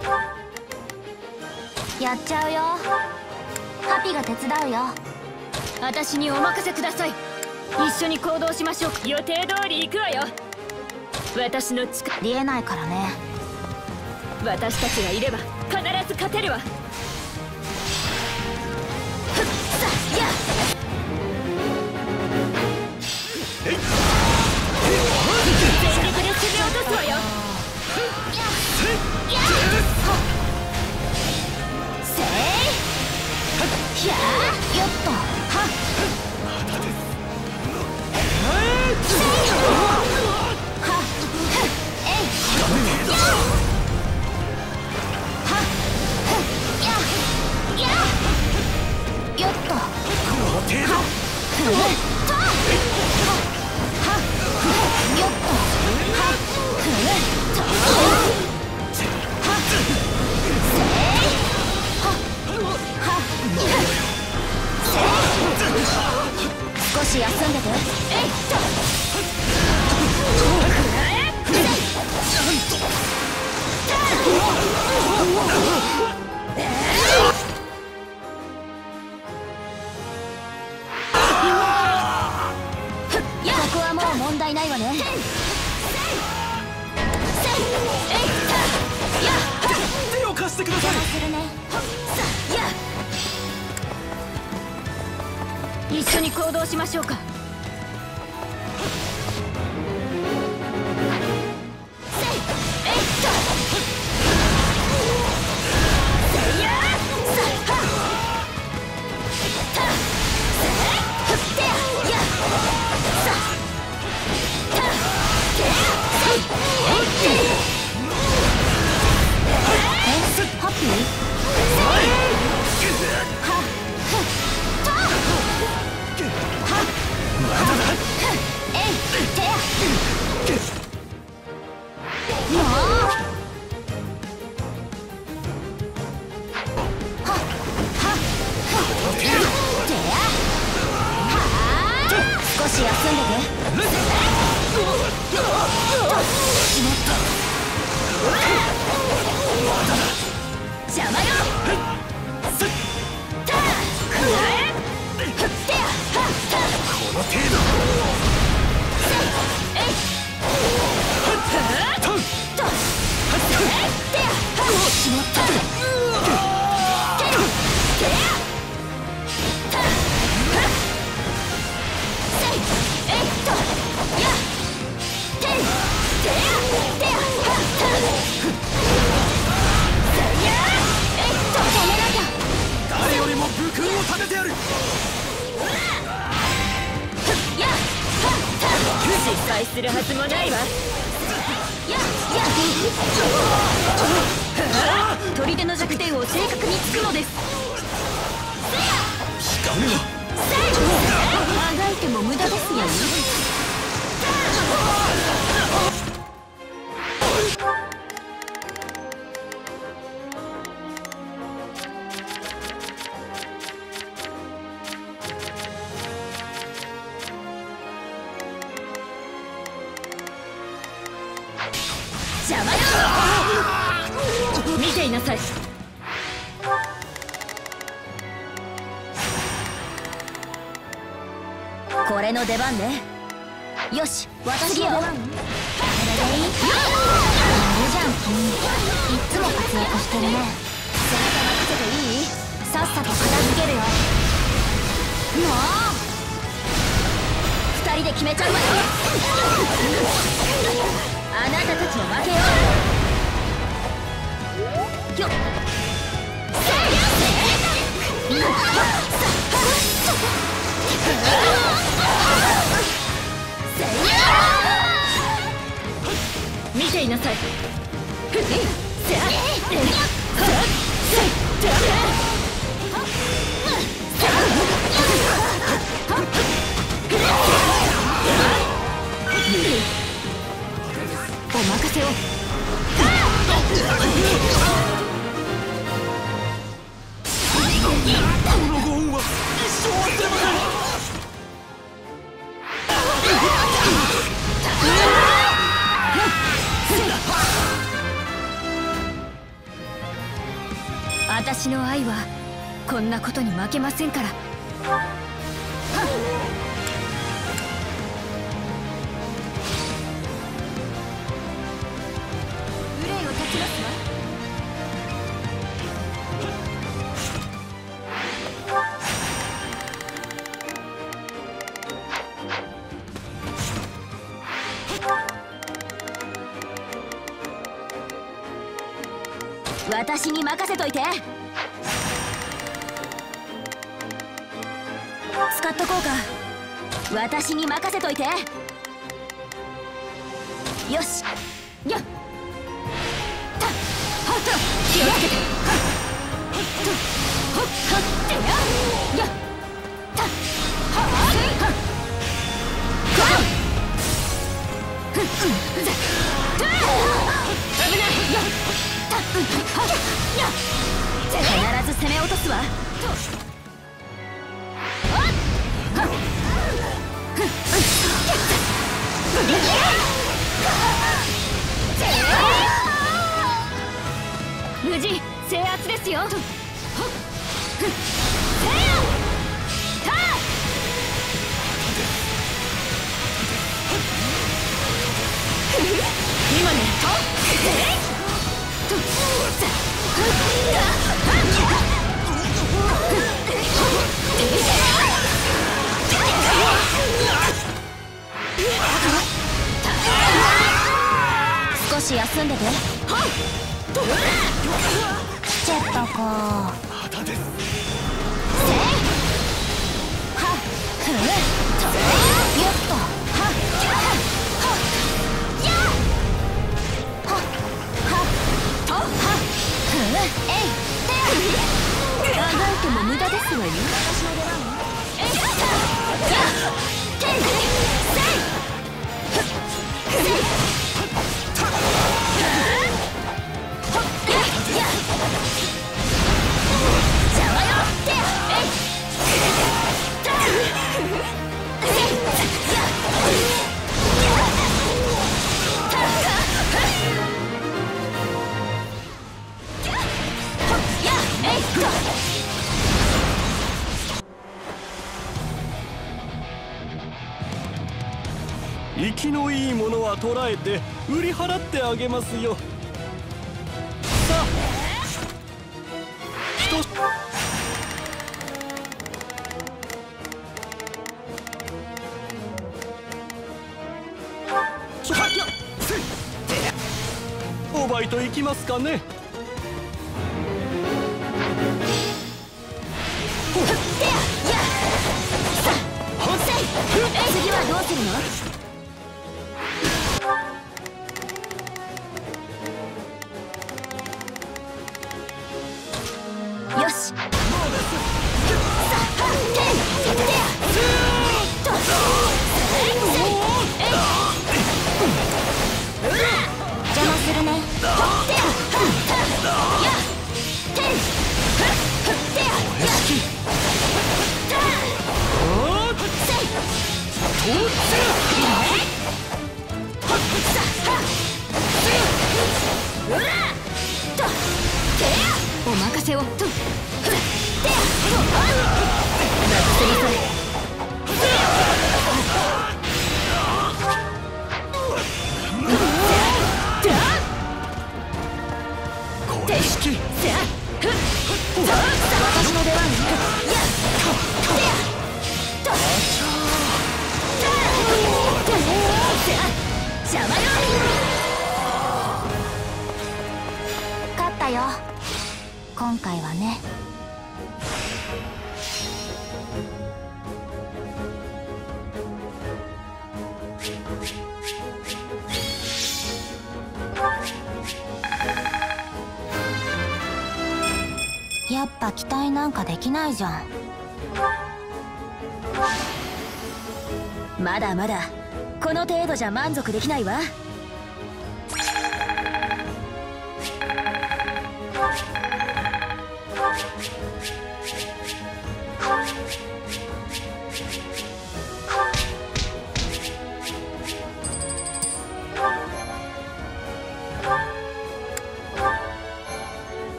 やっちゃうよ。ハピが手伝うよ。 私にお任せください。一緒に行動しましょう。予定通り行くわよ。私の力見えないからね。 私たちがいれば必ず勝てるわ。全力で攻め落とすわよ。 せいやーよっとはっよっと少し休んでて。ここはもう問題ないわね。 手を貸してください。 一緒に行動しましょうか。 ハッピー少し休んでて。邪魔よ。 この程度。誰よりも武勲を立ててやる。 失敗するはずもないわ。砦の弱点を正確に突くのです。あがいても無駄ですよね。邪魔よ。見ていなさい。 これの出番ね。よし、私の出番。これでいい？じゃん君、いっつも活躍してるね。背中任せていい？さっさと片付けるよ。もう2人で決めちゃうわよ。あなたたちの負けよ。よっ見ていなさい。お任せを。 このご恩は一生忘れません。 私の愛はこんなことに負けませんから。憂いを断ちますわ。 私に任せといて。使っとこうか。私に任せといて。よし。やっ。た。はっと。気をつけて。はっ。と。はっ。はってや。やっ。た。はっ。はっ。こう。ふっ。ざ。た。危ない。やっ。必ず攻め落とすわ。無事制圧ですよ。今ね。少し休んでて。来ちゃったか。はっよっと。はっやはっとはっえいてあがいても無駄ですわよ。私の出番よ。えいやていせい邪魔よ。てえい生きのいいものは捕らえて売り払ってあげますよ。さあオーバイと行きますかね。次はどうするの？よし。邪魔するね。お任せを。私の出番ね。邪魔よ。勝ったよ今回はね。やっぱ期待なんかできないじゃん。まだまだこの程度じゃ満足できないわ。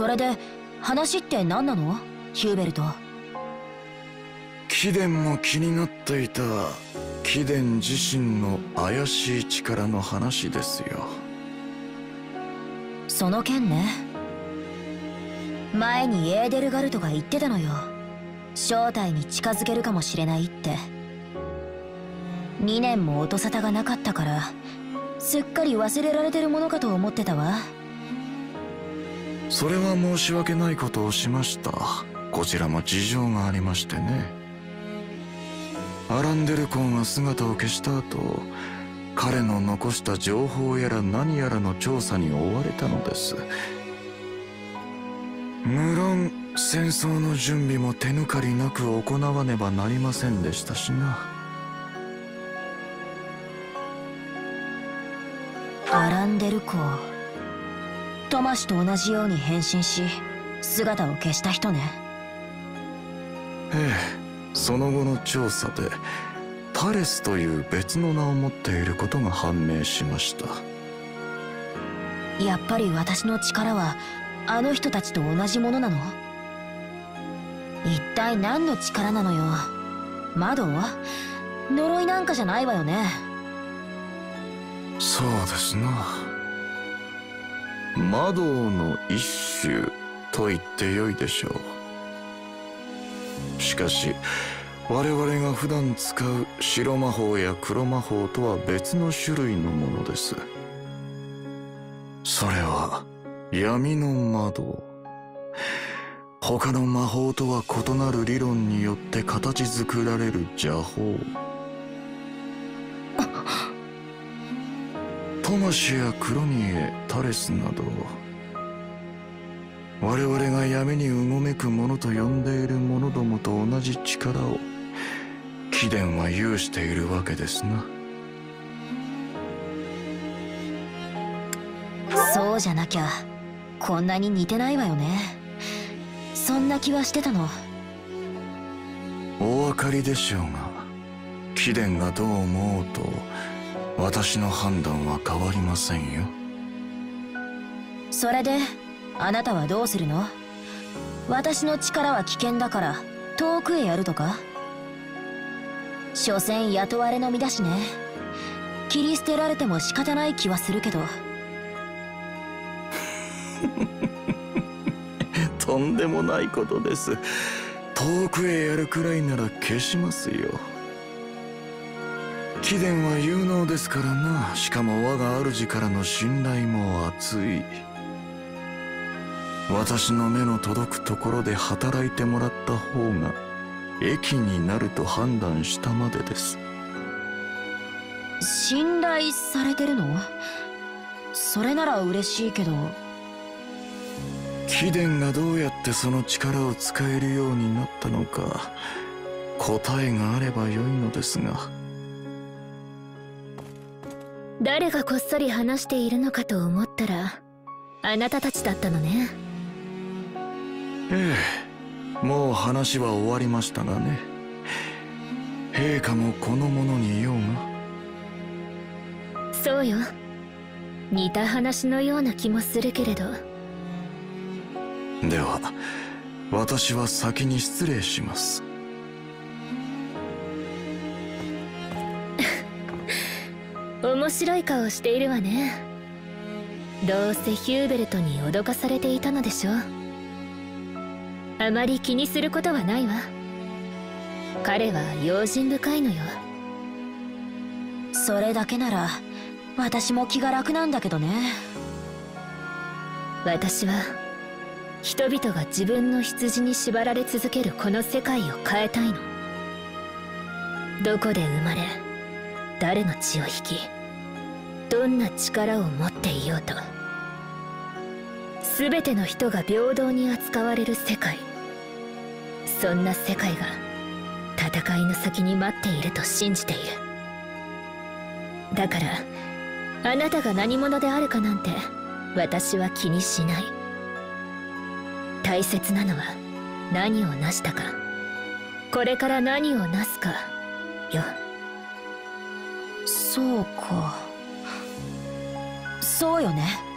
れで話って何なの、ヒューベルト。 貴殿も気になっていた貴殿自身の怪しい力の話ですよ。 その件ね。前にエーデルガルトが言ってたのよ。正体に近づけるかもしれないって。2年も音沙汰がなかったからすっかり忘れられてるものかと思ってたわ。 それは申し訳ないことをしました。こちらも事情がありましてね。アランデルコンが姿を消した後、彼の残した情報やら何やらの調査に追われたのです。無論戦争の準備も手抜かりなく行わねばなりませんでしたしな。 アランデルコー、トマシと同じように変身し姿を消した人ね。 ええ、その後の調査でタレスという別の名を持っていることが判明しました。 やっぱり私の力はあの人たちと同じものなの？一体何の力なのよ。魔導？呪いなんかじゃないわよね。 そうですな。魔導の一種と言ってよいでしょう。しかし我々が普段使う白魔法や黒魔法とは別の種類のものです。それは闇の魔導。他の魔法とは異なる理論によって形作られる邪法。トマシやクロニエ、タレスなど我々が闇にうごめく者と呼んでいる者どもと同じ力を貴殿は有しているわけですな。 そうじゃなきゃこんなに似てないわよね。そんな気はしてたの。 お分かりでしょうが、貴殿がどう思おうと私の判断は変わりませんよ。 それであなたはどうするの？私の力は危険だから遠くへやるとか？所詮雇われの身だしね。切り捨てられても仕方ない気はするけど。 とんでもないことです。遠くへやるくらいなら消しますよ。貴殿は有能ですからな。しかも我が主からの信頼も厚い。私の目の届くところで働いてもらった方が益になると判断したまでです。 信頼されてるの？それなら嬉しいけど。 貴殿がどうやってその力を使えるようになったのか答えがあればよいのですが。 誰がこっそり話しているのかと思ったらあなたたちだったのね。 ええ、もう話は終わりましたがね。陛下もこの者に用が。 そうよ、似た話のような気もするけれど。 では私は先に失礼します。 面白い顔しているわね。どうせヒューベルトに脅かされていたのでしょう。あまり気にすることはないわ。彼は用心深いのよ。 それだけなら私も気が楽なんだけどね。 私は人々が自分の羊に縛られ続けるこの世界を変えたいの。どこで生まれ誰の血を引きどんな力を持っていようと全ての人が平等に扱われる世界。そんな世界が戦いの先に待っていると信じている。だからあなたが何者であるかなんて私は気にしない。大切なのは何を成したかこれから何をなすかよ。 そうか。そうよね。